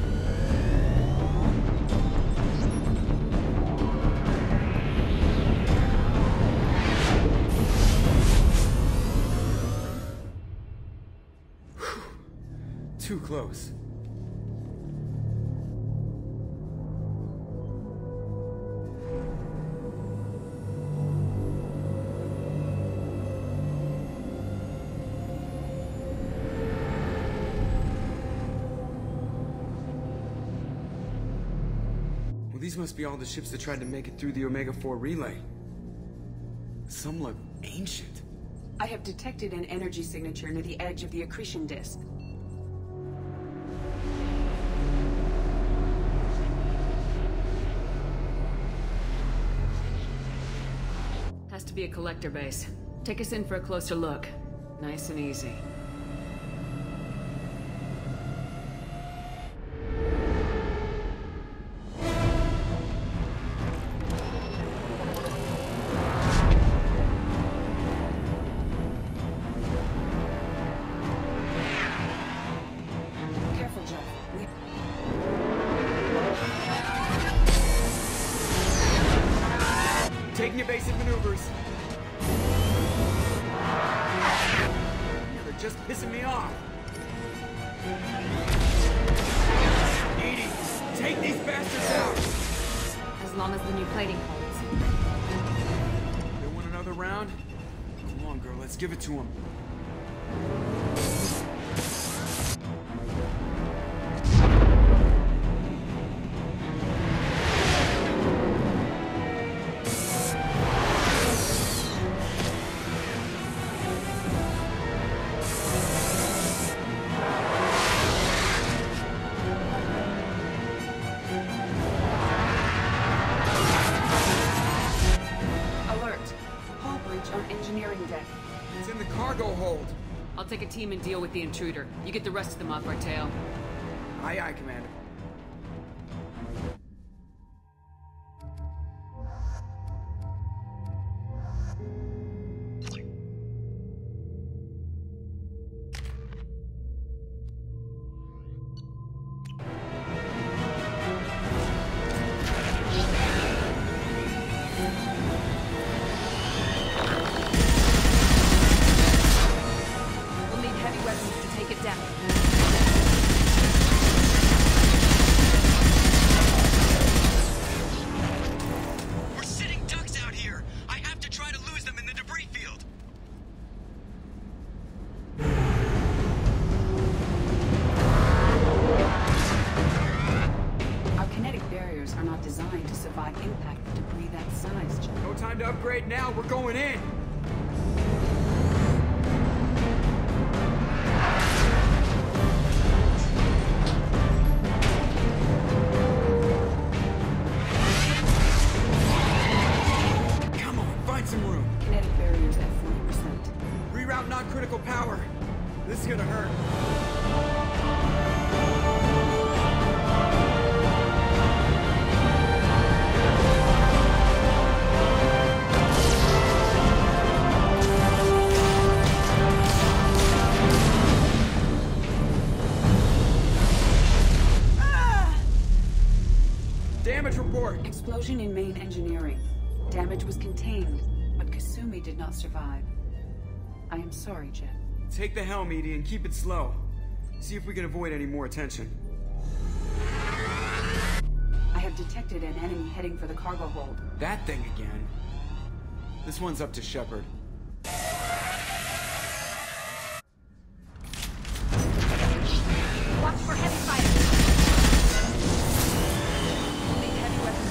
Too close. These must be all the ships that tried to make it through the Omega-4 relay. Some look ancient. I have detected an energy signature near the edge of the accretion disk. Has to be a collector base. Take us in for a closer look. Nice and easy. Taking evasive maneuvers. They're just pissing me off. Edie, take these bastards out! As long as the new plating holds. They want another round? Come on, girl, let's give it to them. It's in the cargo hold. I'll take a team and deal with the intruder. You get the rest of them off our tail. Aye, aye, Commander. Time to upgrade now, we're going in! Come on, find some room! Kinetic barriers at 40%. Reroute non-critical power. This is gonna hurt. Explosion in main engineering. Damage was contained, but Kasumi did not survive. I am sorry, Jet. Take the helm, Edie, and keep it slow. See if we can avoid any more attention. I have detected an enemy heading for the cargo hold. That thing again. This one's up to Shepard. Watch for heavy fighters. We'll need heavy weapons.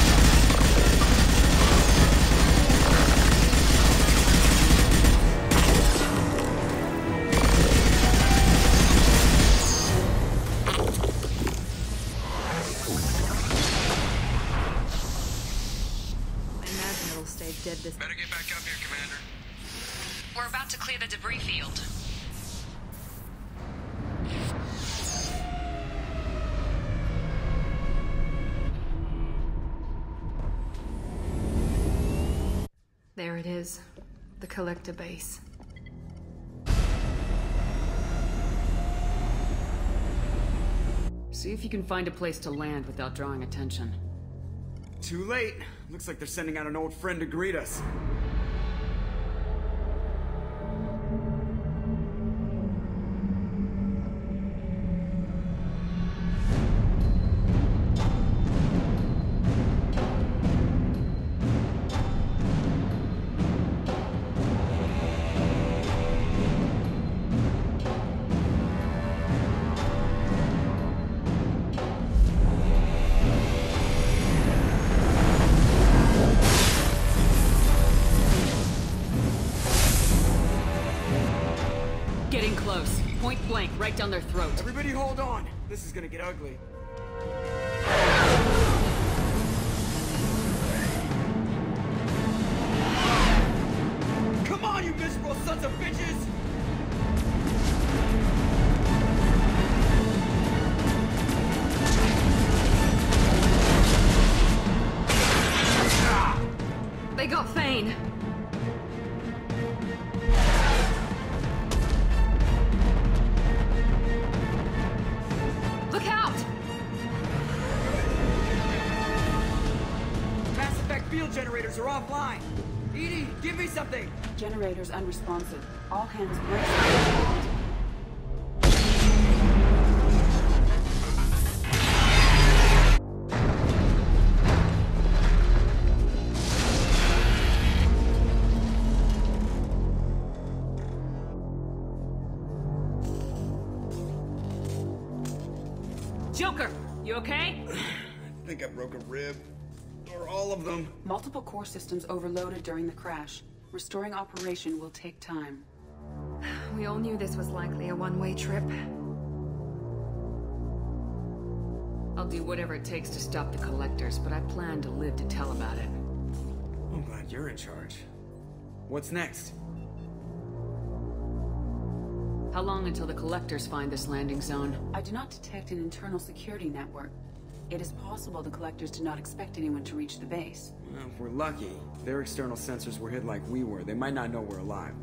I imagine it'll stay dead this. Better get back up here, Commander. We're about to clear the debris field. There it is. The collector base. See if you can find a place to land without drawing attention. Too late. Looks like they're sending out an old friend to greet us. Getting close. Point blank, right down their throat. Everybody hold on. This is gonna get ugly. Come on, you miserable sons of bitches! They got Thane. Look out! Mass Effect field generators are offline. Edie, give me something! Generators unresponsive. All hands brace. Joker, you okay? I think I broke a rib. Or all of them. Multiple core systems overloaded during the crash. Restoring operation will take time. We all knew this was likely a one-way trip. I'll do whatever it takes to stop the collectors, but I plan to live to tell about it. I'm glad you're in charge. What's next? How long until the collectors find this landing zone? I do not detect an internal security network. It is possible the collectors did not expect anyone to reach the base. Well, if we're lucky, their external sensors were hit like we were. They might not know we're alive.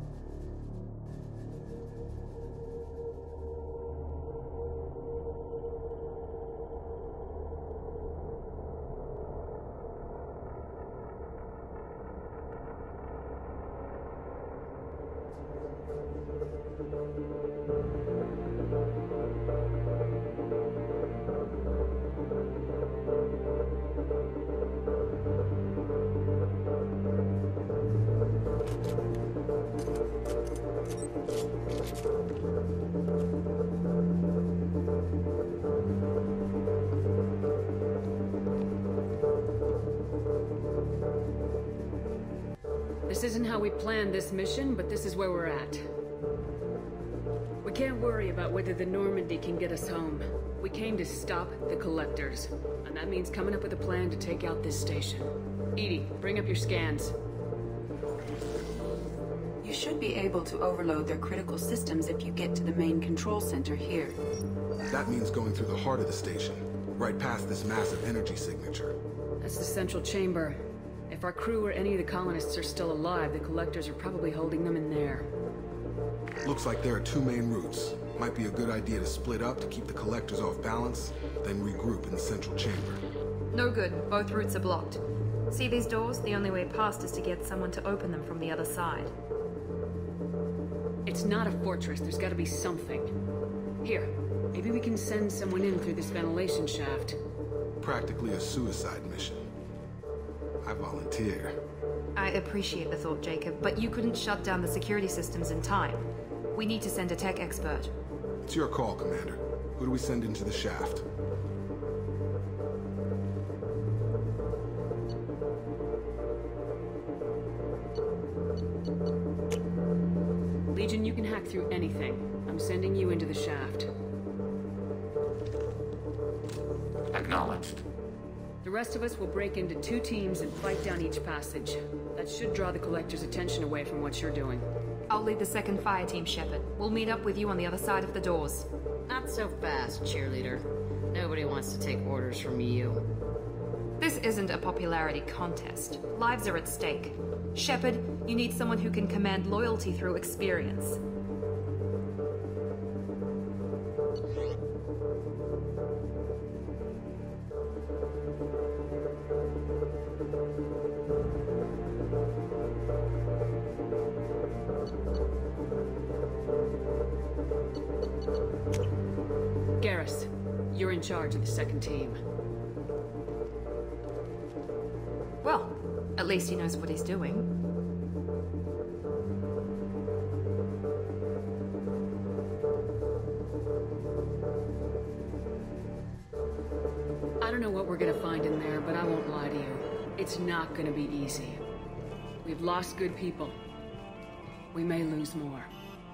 This isn't how we planned this mission, but this is where we're at. We can't worry about whether the Normandy can get us home. We came to stop the collectors, and that means coming up with a plan to take out this station. Edie, bring up your scans. You should be able to overload their critical systems if you get to the main control center here. That means going through the heart of the station, right past this massive energy signature. That's the central chamber. If our crew or any of the colonists are still alive, the collectors are probably holding them in there. Looks like there are two main routes. Might be a good idea to split up to keep the collectors off balance, then regroup in the central chamber. No good. Both routes are blocked. See these doors? The only way past is to get someone to open them from the other side. It's not a fortress. There's gotta be something. Here, maybe we can send someone in through this ventilation shaft. Practically a suicide mission. I volunteer. I appreciate the thought, Jacob, but you couldn't shut down the security systems in time. We need to send a tech expert. It's your call, Commander. Who do we send into the shaft? Legion, you can hack through anything. I'm sending you into the shaft. Acknowledged. The rest of us will break into 2 teams and fight down each passage. That should draw the Collector's attention away from what you're doing. I'll lead the second fire team, Shepard. We'll meet up with you on the other side of the doors. Not so fast, cheerleader. Nobody wants to take orders from you. This isn't a popularity contest. Lives are at stake. Shepard, you need someone who can command loyalty through experience. Garrus, you're in charge of the second team. Well, at least he knows what he's doing. I don't know what we're gonna find in there, but I won't lie to you. It's not gonna be easy. We've lost good people. We may lose more.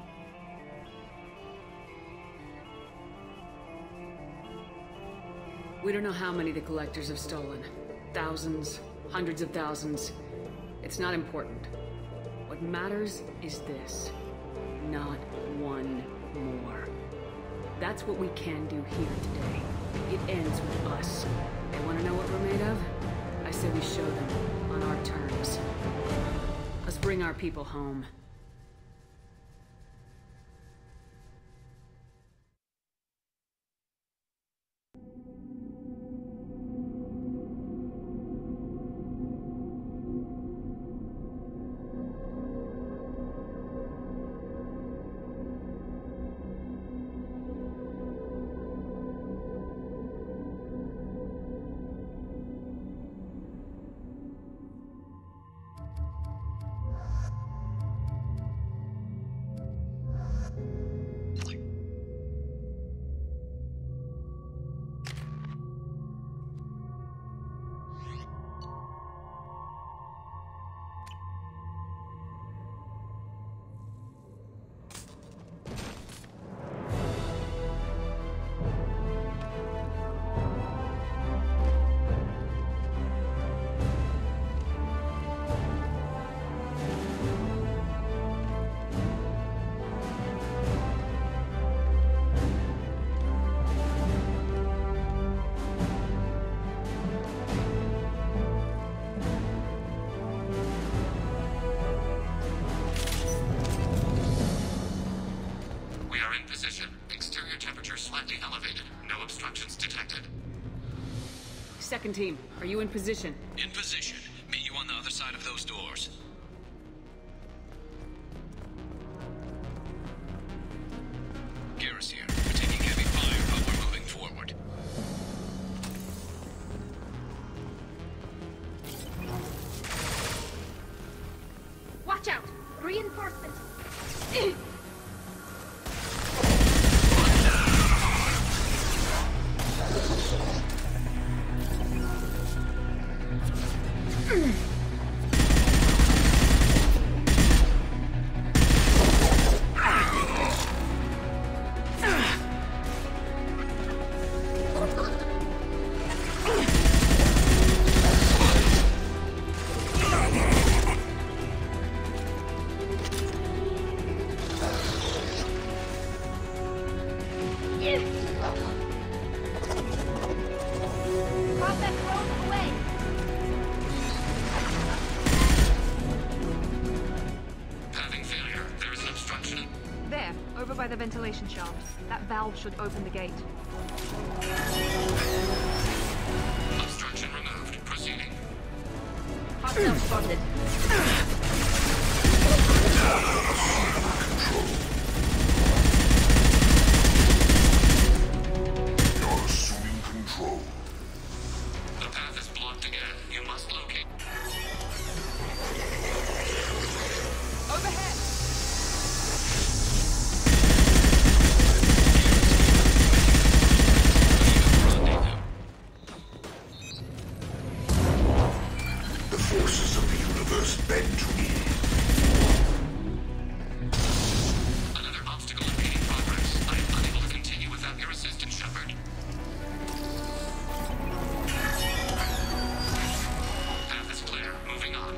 We don't know how many the Collectors have stolen. Thousands, hundreds of thousands. It's not important. What matters is this. Not one more. That's what we can do here today. It ends with us. They want to know what we're made of? I say we show them, on our terms. Let's bring our people home. Second team, are you in position? In position. Meet you on the other side of those doors. Garrus here. We're taking heavy fire, but we're moving forward. Watch out! Reinforcement! By the ventilation shaft. That valve should open the gate. Obstruction Self-funded. You're assuming control. The path is blocked again. You must locate. Overhead! The forces of the universe bend to me. Another obstacle impeding progress. I am unable to continue without your assistance, Shepard. Path is clear. Moving on.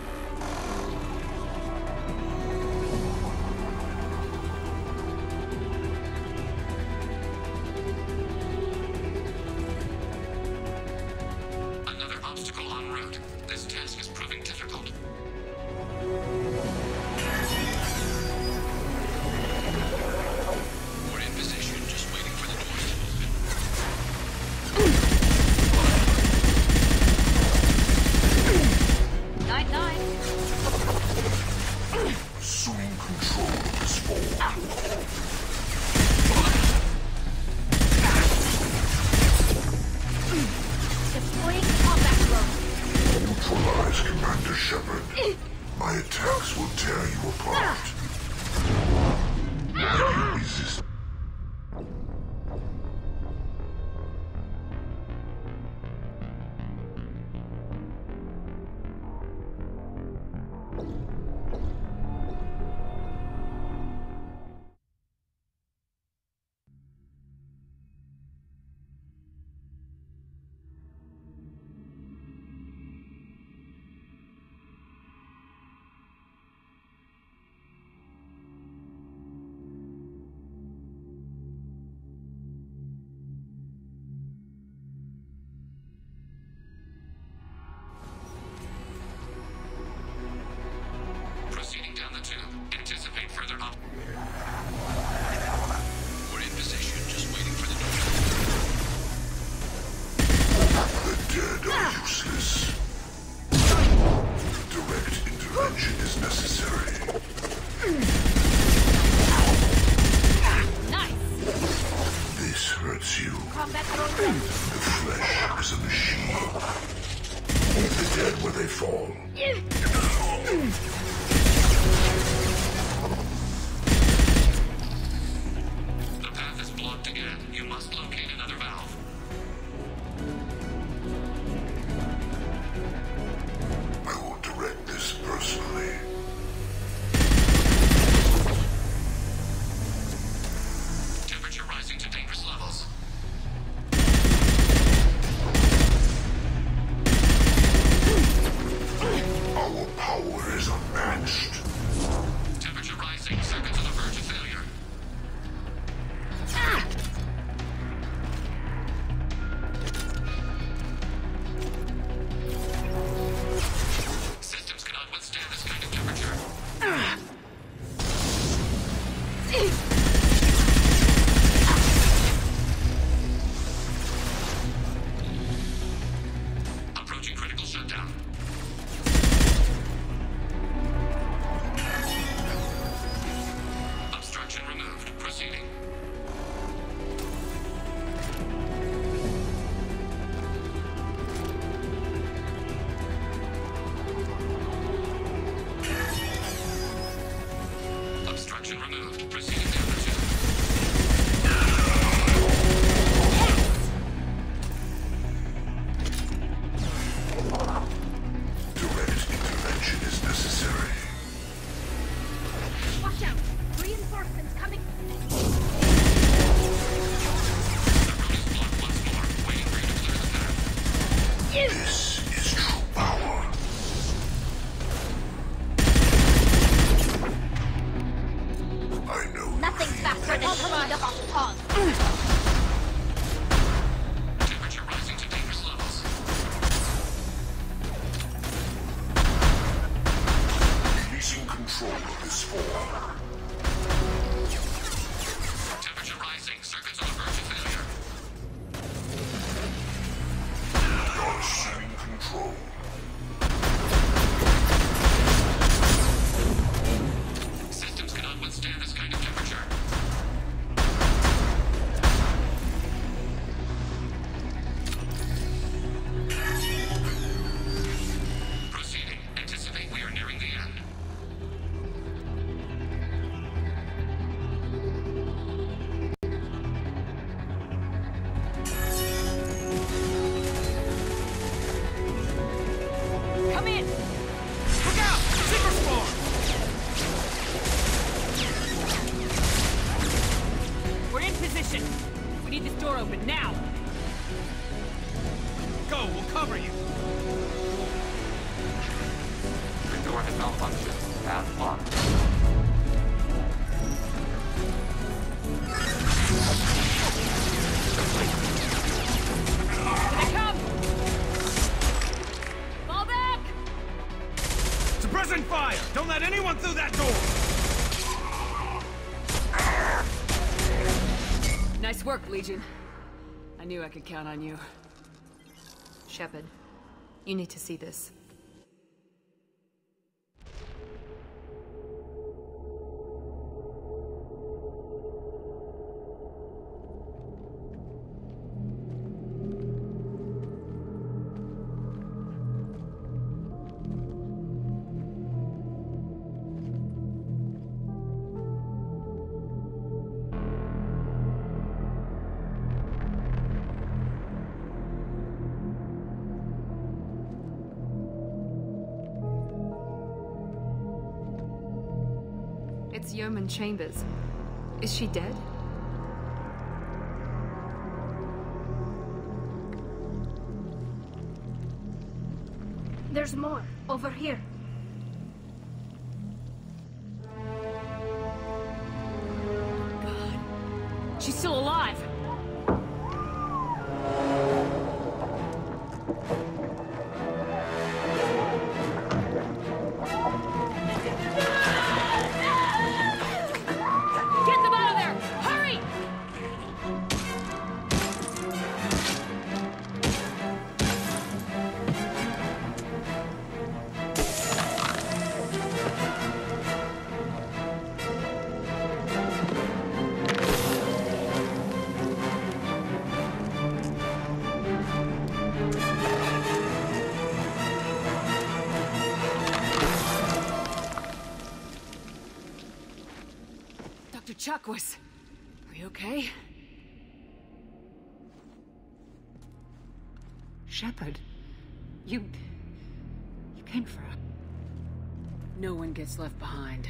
Another obstacle en route. This task is proving difficult. We're in position, just waiting for the doors to open. 9-9. Assuming control of this fall. Deploying combat drone. Neutralize Commander Shepard. My attacks will tear you apart. While you resist. Proceeding down the tube. Anticipate further up. We're in position, just waiting for the doors. The dead are useless. Direct intervention is necessary. Nice. This hurts you. Combat drone ready. The flesh is a machine. Leave the dead where they fall. The path is blocked again. You must locate another valve. I will direct this personally. Temperature rising to dangerous levels. Our power is unmatched. Temperature rising. Circuits on the verge of failure. Systems cannot withstand this kind of temperature. Approaching critical shutdown. Obstruction removed. Proceeding. Obstruction removed. Proceeding down the tube. Direct intervention is necessary. Watch out. Reinforcements coming. The road is blocked once more. Waiting for you to clear the path. This is true power. I know. Nothing faster than speed of our cause. Temperature rising to dangerous levels. Releasing control of this fall. Temperature rising. Circuits on the verge of failure. You're assuming control. position! We need this door open, now! Go, we'll cover you! The door has malfunctioned. Path blocked. Here they come! Fall back! Suppressing fire! Don't let anyone through that door! Nice work, Legion. I knew I could count on you. Shepard, you need to see this. It's Yeoman Chambers. Is she dead? There's more. Over here. God. She's still alive! Dr. Chakwas, are you okay? Shepard, you came for us. No one gets left behind.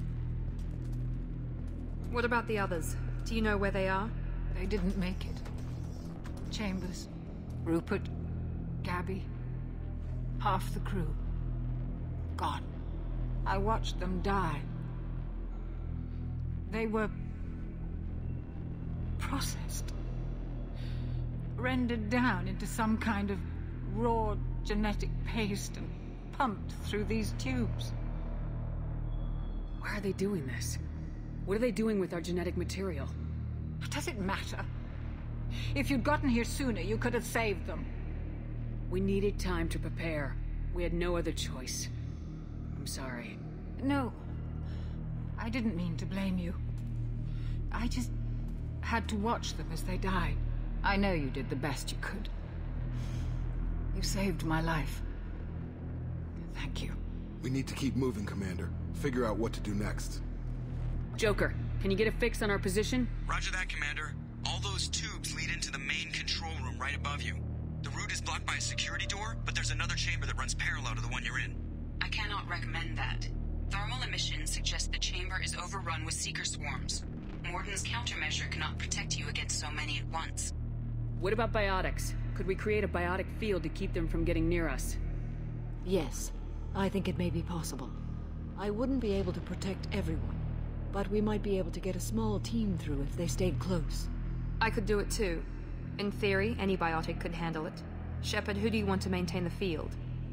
What about the others? Do you know where they are? They didn't make it. Chambers, Rupert, Gabby, half the crew. Gone. I watched them die. They were processed. Rendered down into some kind of raw genetic paste and pumped through these tubes. Why are they doing this? What are they doing with our genetic material? Does it matter? If you'd gotten here sooner, you could have saved them. We needed time to prepare. We had no other choice. I'm sorry. No. I didn't mean to blame you. I just had to watch them as they died. I know you did the best you could. You saved my life. Thank you. We need to keep moving, Commander. Figure out what to do next. Joker, can you get a fix on our position? Roger that, Commander. All those tubes lead into the main control room right above you. The route is blocked by a security door, but there's another chamber that runs parallel to the one you're in. I cannot recommend that. Thermal emissions suggest the chamber is overrun with seeker swarms. Morden's countermeasure cannot protect you against so many at once. What about biotics? Could we create a biotic field to keep them from getting near us? Yes, I think it may be possible. I wouldn't be able to protect everyone, but we might be able to get a small team through if they stayed close. I could do it too. In theory, any biotic could handle it. Shepard, who do you want to maintain the field?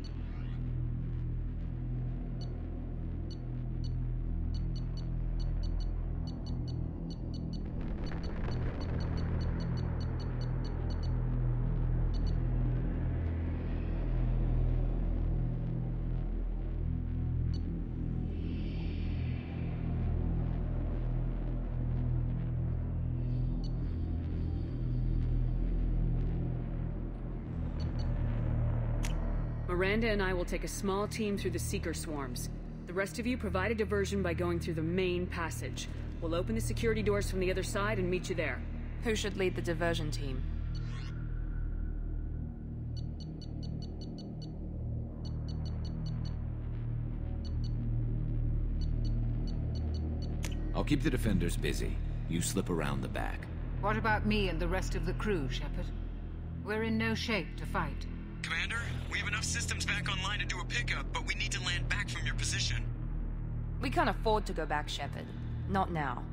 Miranda and I will take a small team through the Seeker swarms. The rest of you provide a diversion by going through the main passage. We'll open the security doors from the other side and meet you there. Who should lead the diversion team? I'll keep the defenders busy. You slip around the back. What about me and the rest of the crew, Shepard? We're in no shape to fight. Commander, we have enough systems back online to do a pickup, but we need to land back from your position. We can't afford to go back, Shepard. Not now.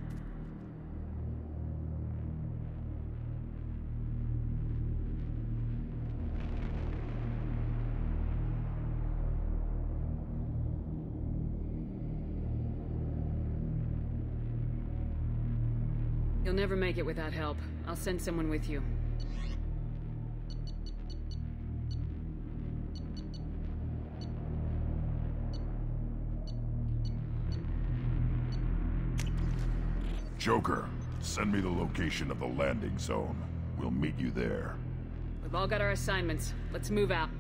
You'll never make it without help. I'll send someone with you. Joker, send me the location of the landing zone. We'll meet you there. We've all got our assignments. Let's move out.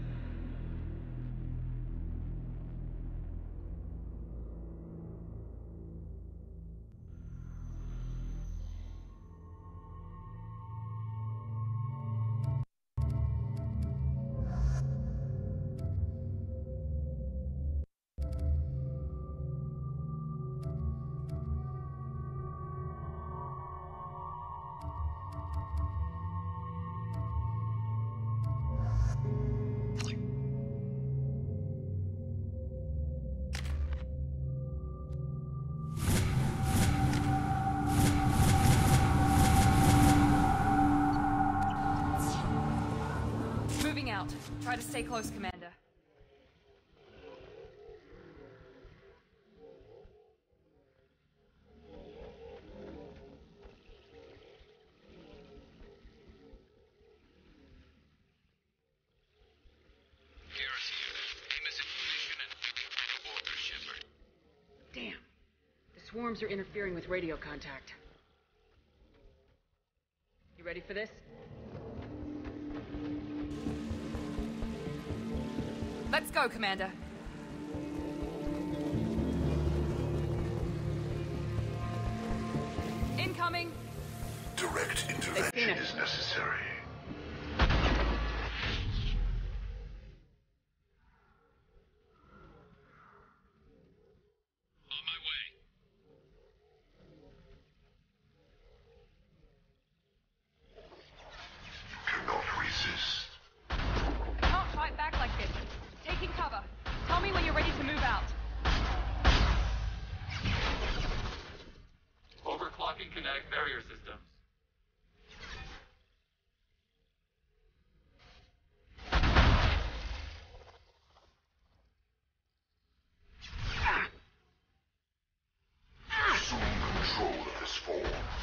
Try to stay close, Commander. Damn. The swarms are interfering with radio contact. You ready for this? Let's go, Commander. Incoming! Direct intervention is necessary. Connect barrier systems. Assume control of this form.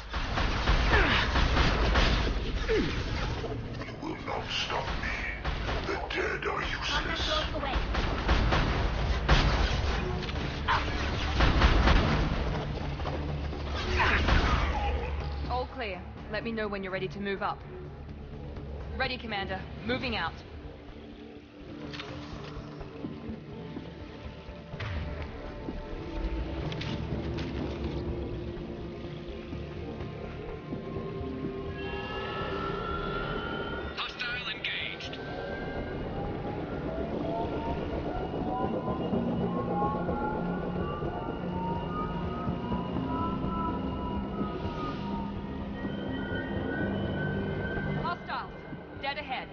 You will not stop me. The dead are useless. All clear. Let me know when you're ready to move up. Ready, Commander. Moving out. Hostile engaged. Hostiles. Dead ahead.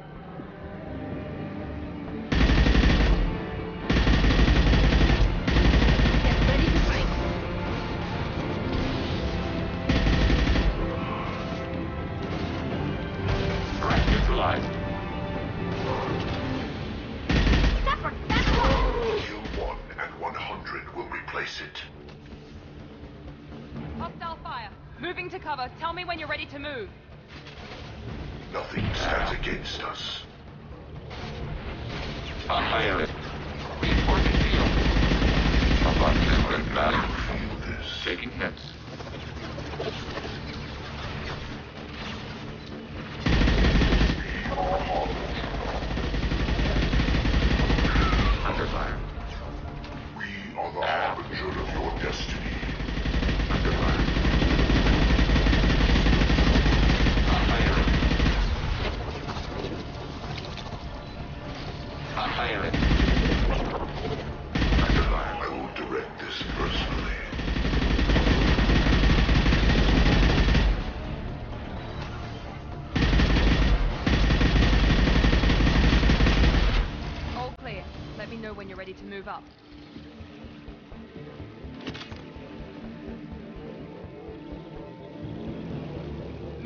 Get ready to fight. Threat neutralized. Shepard, that's all! Kill 1 and 100 will replace it. Hostile fire. Moving to cover. Tell me when you're ready to move. Nothing stands against us. Pilot. Reinforcing field. Above network value. Feel this. Taking hits. Under fire. We are the harbinger of your destiny. Under fire. Pilot. I will direct this personally.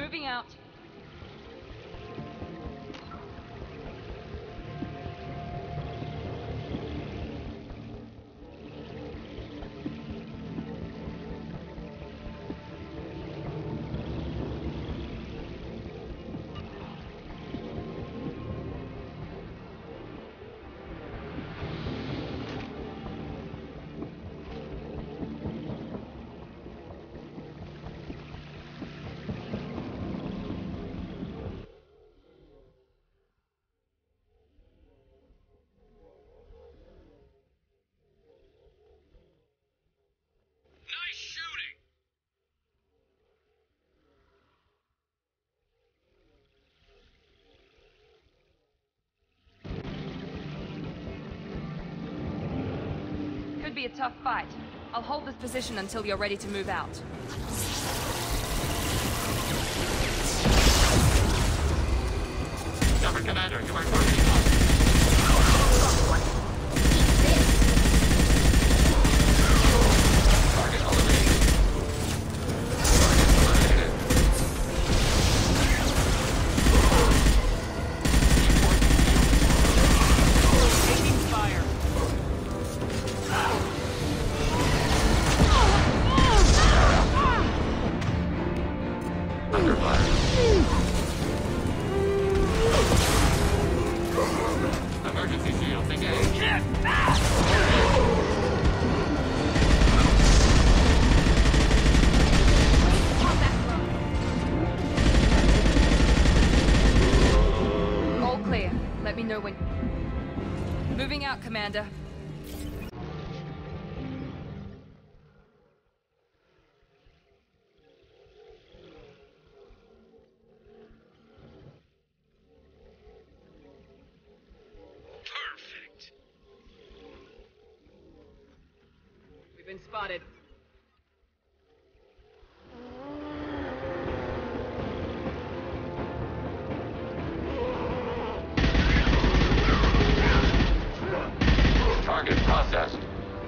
Moving out. Be a tough fight. I'll hold this position until you're ready to move out. Shepard, Commander, you are working on. Target eliminated. Taking fire. Under fire. Emergency shields engaged. All clear. Let me know when... Moving out, Commander. Been spotted. Target processed.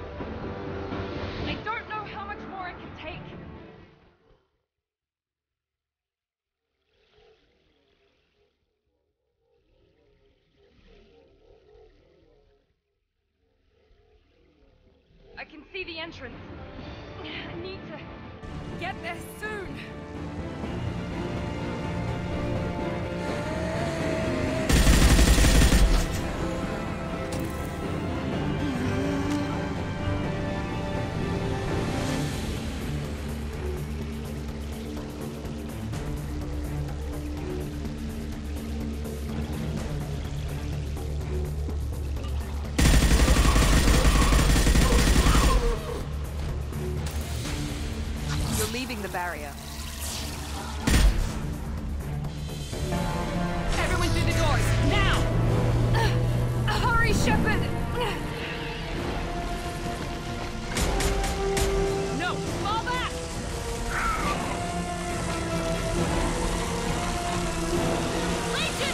I don't know how much more I can take. I can see the entrance. I need to get there soon. Leaving the barrier. Everyone through the doors, now! Hurry, Shepard! No, fall back! Legion!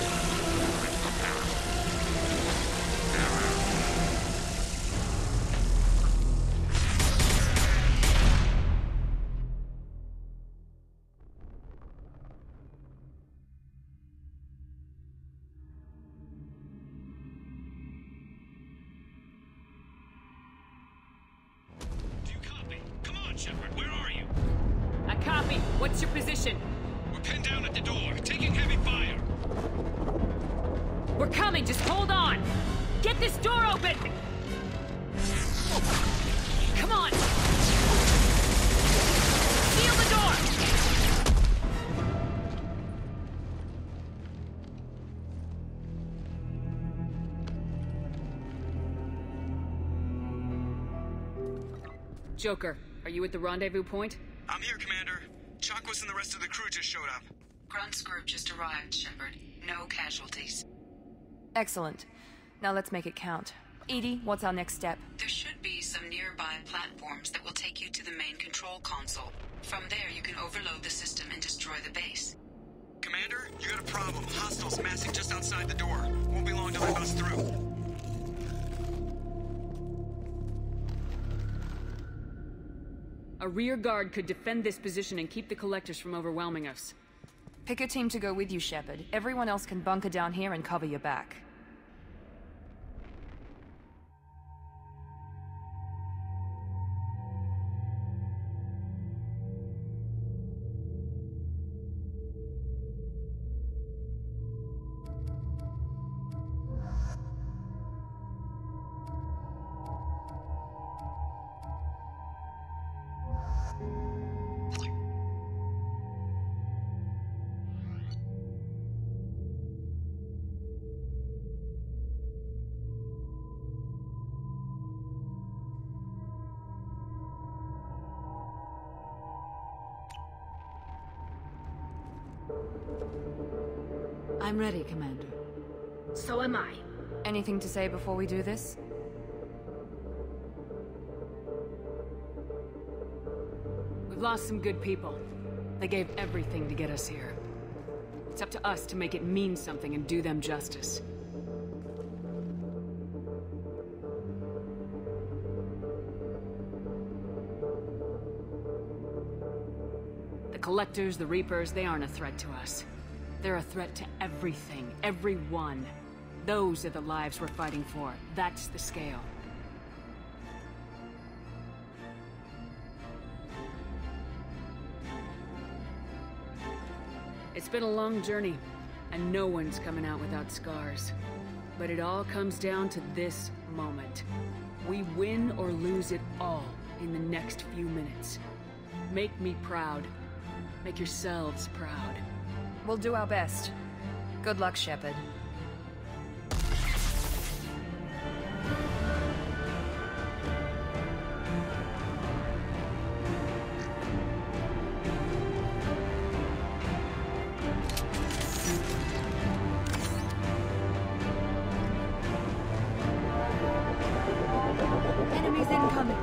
Shepard, where are you? I copy. What's your position? We're pinned down at the door, taking heavy fire. We're coming, just hold on! Get this door open! Come on! Seal the door! Joker, are you at the rendezvous point? I'm here, Commander. Chakwas and the rest of the crew just showed up. Grunt's group just arrived, Shepard. No casualties. Excellent. Now let's make it count. EDI, what's our next step? There should be some nearby platforms that will take you to the main control console. From there, you can overload the system and destroy the base. Commander, you got a problem. Hostiles massing just outside the door. Won't be long till they bust through. A rear guard could defend this position and keep the collectors from overwhelming us. Pick a team to go with you, Shepard. Everyone else can bunker down here and cover your back. I'm ready, Commander. So am I. Anything to say before we do this? We've lost some good people. They gave everything to get us here. It's up to us to make it mean something and do them justice. The Collectors, the Reapers, they aren't a threat to us. They're a threat to everything, everyone. Those are the lives we're fighting for. That's the scale. It's been a long journey, and no one's coming out without scars. But it all comes down to this moment. We win or lose it all in the next few minutes. Make me proud. Make yourselves proud. We'll do our best. Good luck, Shepard. Enemies incoming.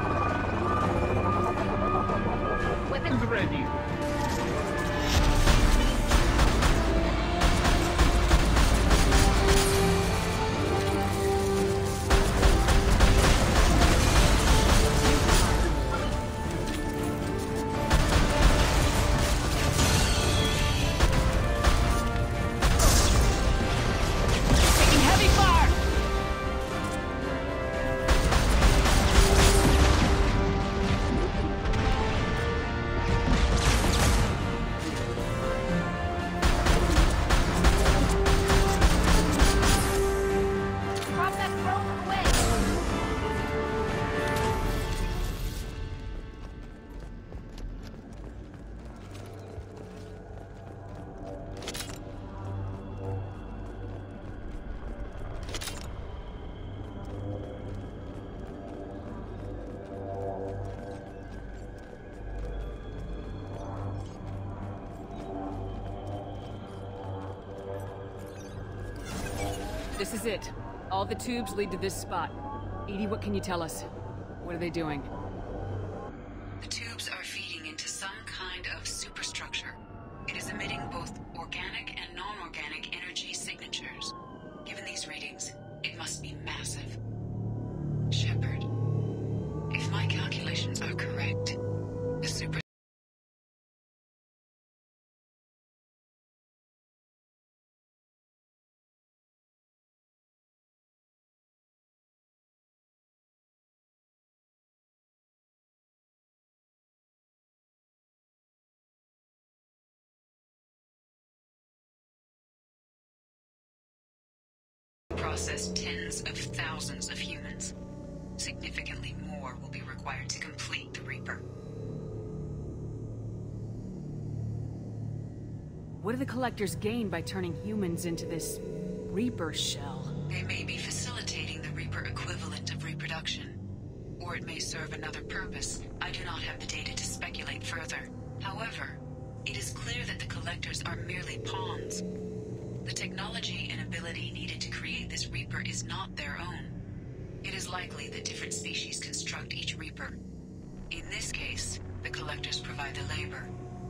Weapons ready. This is it. All the tubes lead to this spot. EDI, what can you tell us? What are they doing? The tubes are feeding into some kind of superstructure. It is emitting both organic and non-organic energy signatures. Given these readings, it must be massive. Shepard, if my calculations are correct, the super... process tens of thousands of humans. Significantly more will be required to complete the Reaper. What do the Collectors gain by turning humans into this Reaper shell? They may be facilitating the Reaper equivalent of reproduction. Or it may serve another purpose. I do not have the data to speculate further. However, it is clear that the Collectors are merely pawns. The technology and ability needed to create this Reaper is not their own. It is likely that different species construct each Reaper. In this case, the Collectors provide the labor.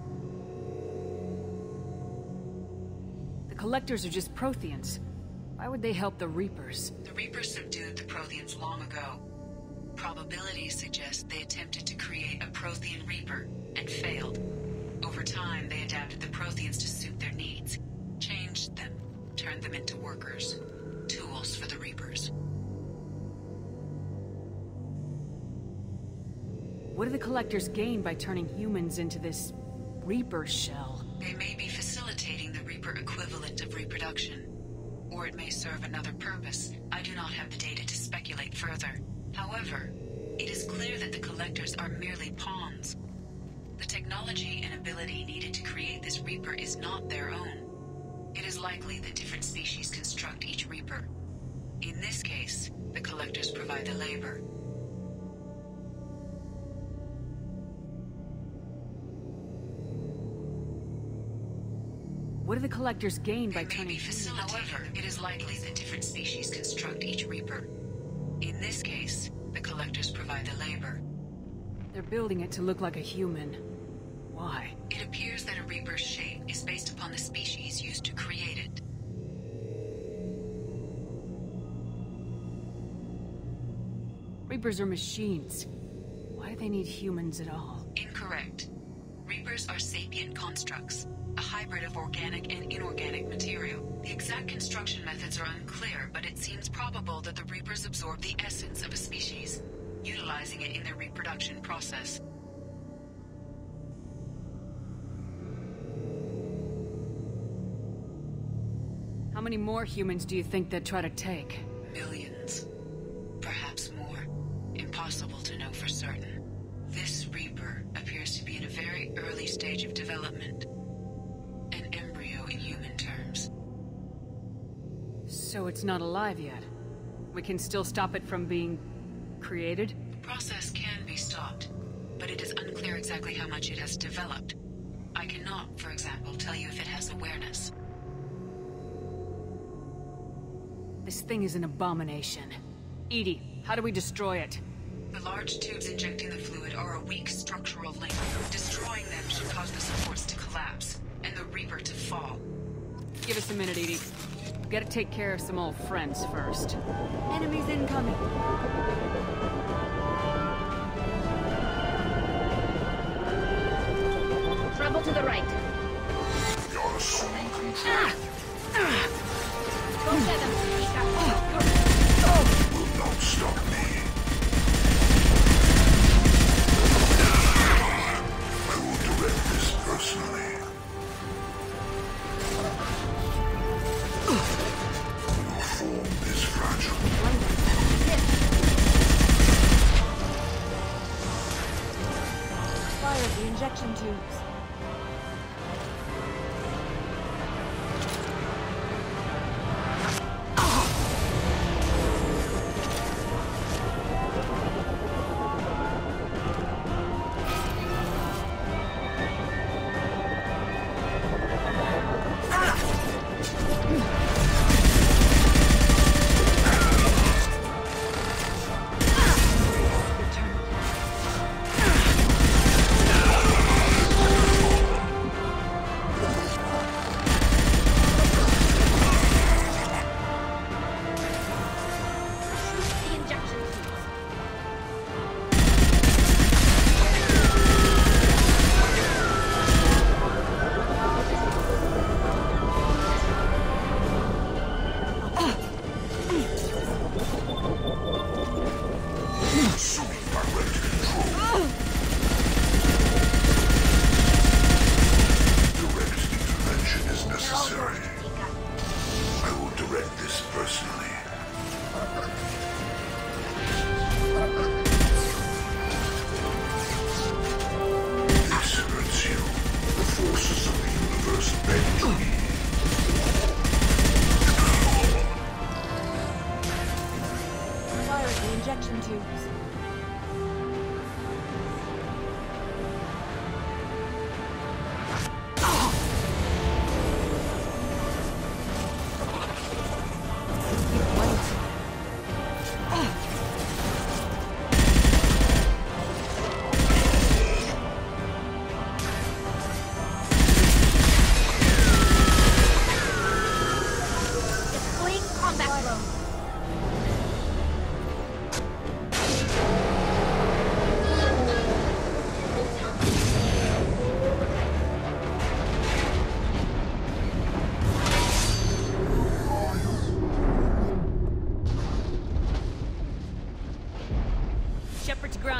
The Collectors are just Protheans. Why would they help the Reapers? The Reapers subdued the Protheans long ago. Probabilities suggest they attempted to create a Prothean Reaper and failed. Over time, they adapted the Protheans to suit their needs. Changed them, turned them into workers, tools for the Reapers. What do the Collectors gain by turning humans into this Reaper shell? They may be facilitating the Reaper equivalent of reproduction. Or it may serve another purpose. I do not have the data to speculate further. However, it is clear that the Collectors are merely pawns. The technology and ability needed to create this Reaper is not their own. It is likely that different species construct each Reaper. In this case, the Collectors provide the labor. What do the Collectors gain by turning humans? However, it is likely that different species construct each Reaper. In this case, the Collectors provide the labor. They're building it to look like a human. Why? It appears that a Reaper's shape is based upon the species used to create it. Reapers are machines. Why do they need humans at all? Incorrect. Reapers are sapient constructs, a hybrid of organic and inorganic material. The exact construction methods are unclear, but it seems probable that the Reapers absorb the essence of a species, utilizing it in their reproduction process. How many more humans do you think they'd try to take? Millions. Perhaps more. Impossible to know for certain. This Reaper appears to be in a very early stage of development. An embryo in human terms. So it's not alive yet? We can still stop it from being created? The process can be stopped, but it is unclear exactly how much it has developed. I cannot, for example, tell you if it has awareness. This thing is an abomination. EDI, how do we destroy it? The large tubes injecting the fluid are a weak structural link. Destroying them should cause the supports to collapse, and the Reaper to fall. Give us a minute, EDI. We've got to take care of some old friends first. Enemies incoming. Trouble to the right. You're assuming control. Go get them, Will not stop me. I will direct this personally. Your form is fragile. Fire the injection tubes.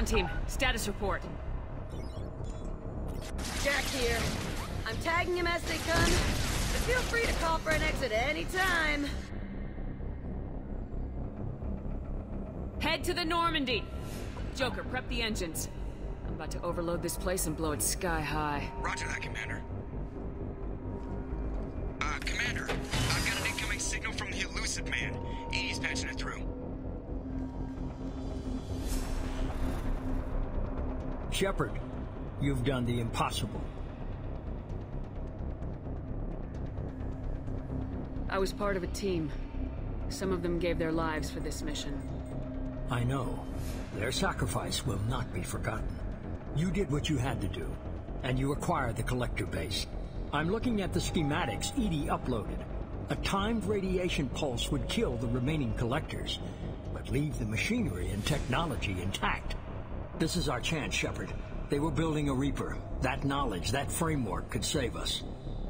team, status report. Jack here. I'm tagging him as they come, but feel free to call for an exit any time. Head to the Normandy! Joker, prep the engines. I'm about to overload this place and blow it sky high. Roger that, Commander. Commander, I've got an incoming signal from the Elusive Man. EDI's patching it through. Shepard, you've done the impossible. I was part of a team. Some of them gave their lives for this mission. I know. Their sacrifice will not be forgotten. You did what you had to do, and you acquired the Collector base. I'm looking at the schematics EDI uploaded. A timed radiation pulse would kill the remaining Collectors, but leave the machinery and technology intact. This is our chance, Shepard. They were building a Reaper. That knowledge, that framework could save us.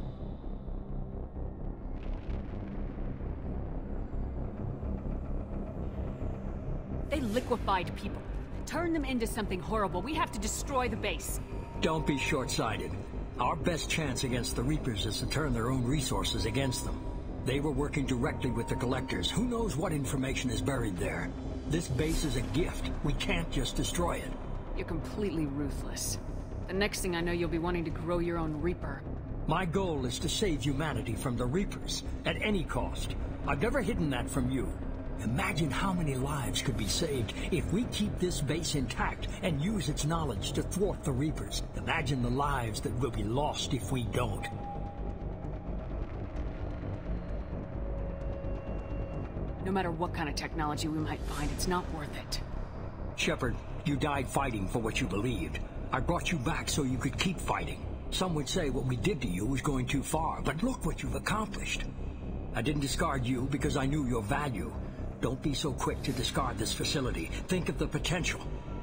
They liquefied people. Turned them into something horrible. We have to destroy the base. Don't be short-sighted. Our best chance against the Reapers is to turn their own resources against them. They were working directly with the Collectors. Who knows what information is buried there? This base is a gift. We can't just destroy it. You're completely ruthless. The next thing I know, you'll be wanting to grow your own Reaper. My goal is to save humanity from the Reapers, at any cost. I've never hidden that from you. Imagine how many lives could be saved if we keep this base intact and use its knowledge to thwart the Reapers. Imagine the lives that will be lost if we don't. No matter what kind of technology we might find, it's not worth it. Shepard, you died fighting for what you believed. I brought you back so you could keep fighting. Some would say what we did to you was going too far, but look what you've accomplished. I didn't discard you because I knew your value. Don't be so quick to discard this facility. Think of the potential.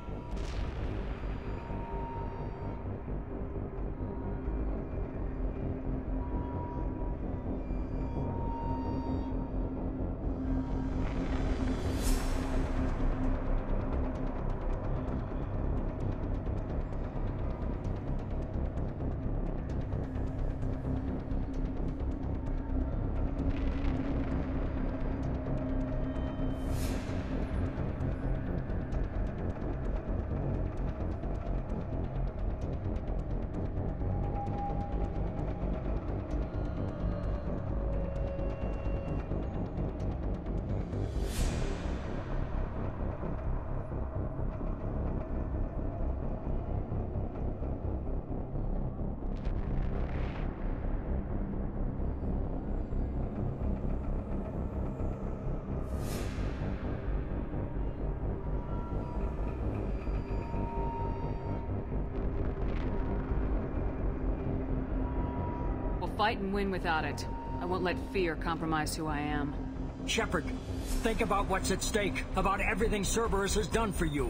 Fight and win without it. I won't let fear compromise who I am. Shepard, think about what's at stake, about everything Cerberus has done for you.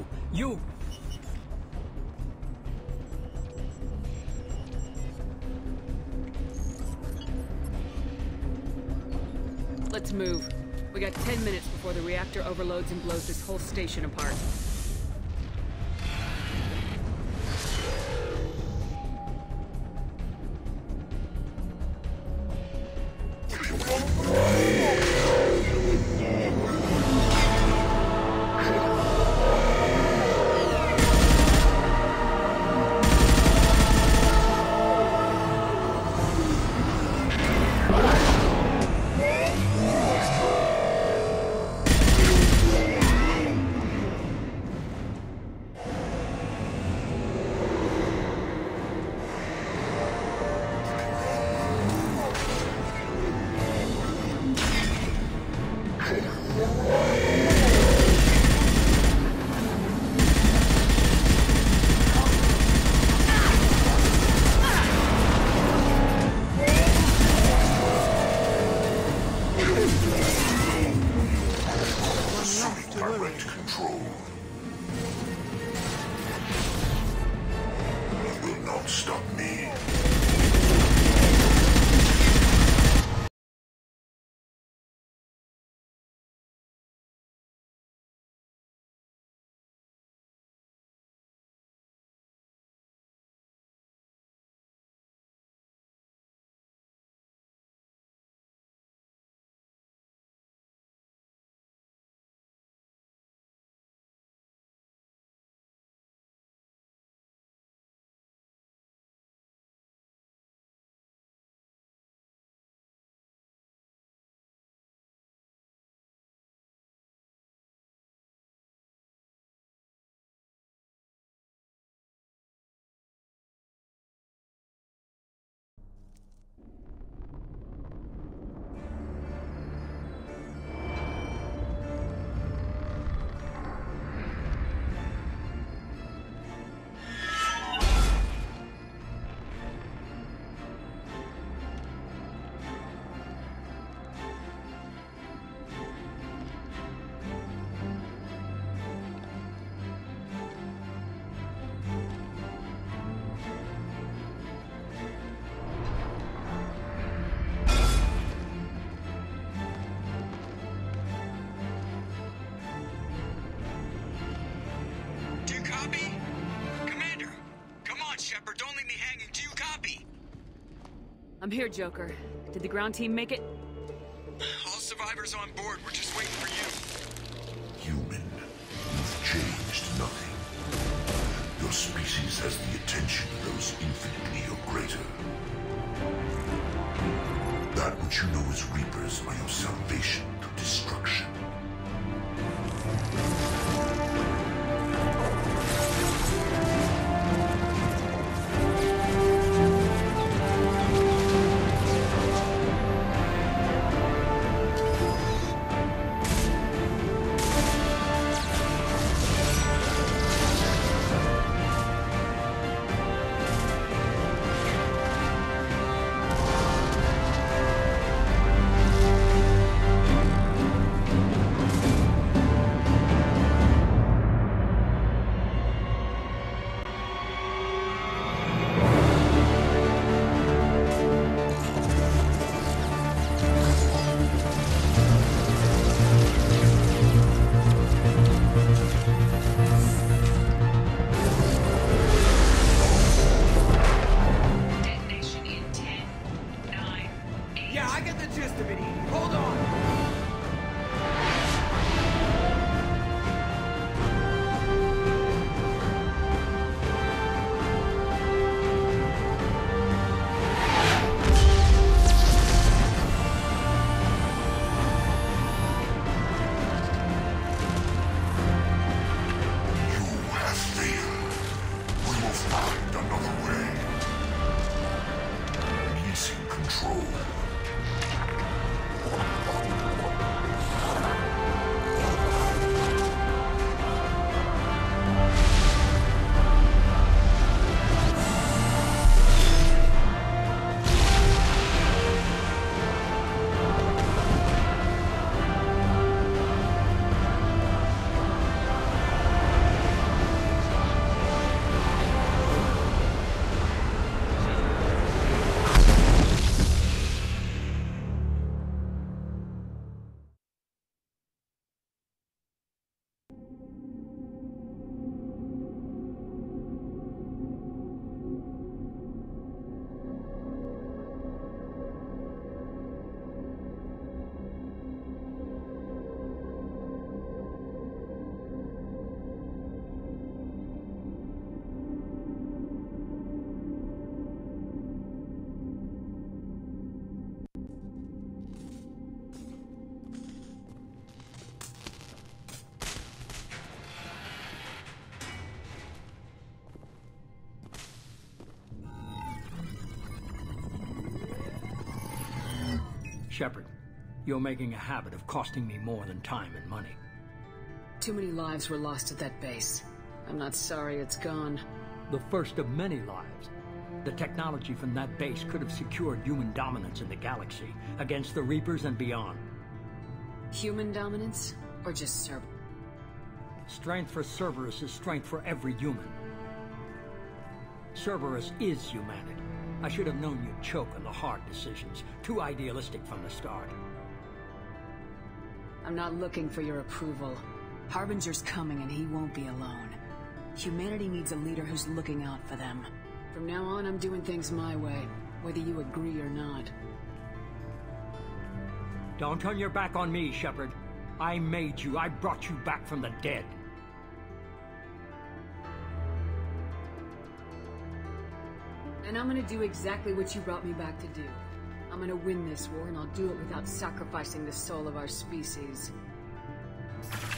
Let's move. We got 10 minutes before the reactor overloads and blows this whole station apart. I'm here, Joker. Did the ground team make it? All survivors on board. We're just waiting for you. Human, you've changed nothing. Your species has the attention of those infinitely or greater. That which you know as Reapers are your salvation to destruction. Shepard, you're making a habit of costing me more than time and money. Too many lives were lost at that base. I'm not sorry it's gone. The first of many lives. The technology from that base could have secured human dominance in the galaxy against the Reapers and beyond. Human dominance? Or just Cerberus? Strength for Cerberus is strength for every human. Cerberus is humanity. I should have known you'd choke on the hard decisions. Too idealistic from the start. I'm not looking for your approval. Harbinger's coming and he won't be alone. Humanity needs a leader who's looking out for them. From now on, I'm doing things my way, whether you agree or not. Don't turn your back on me, Shepard. I made you. I brought you back from the dead. And I'm gonna do exactly what you brought me back to do. I'm gonna win this war, and I'll do it without sacrificing the soul of our species.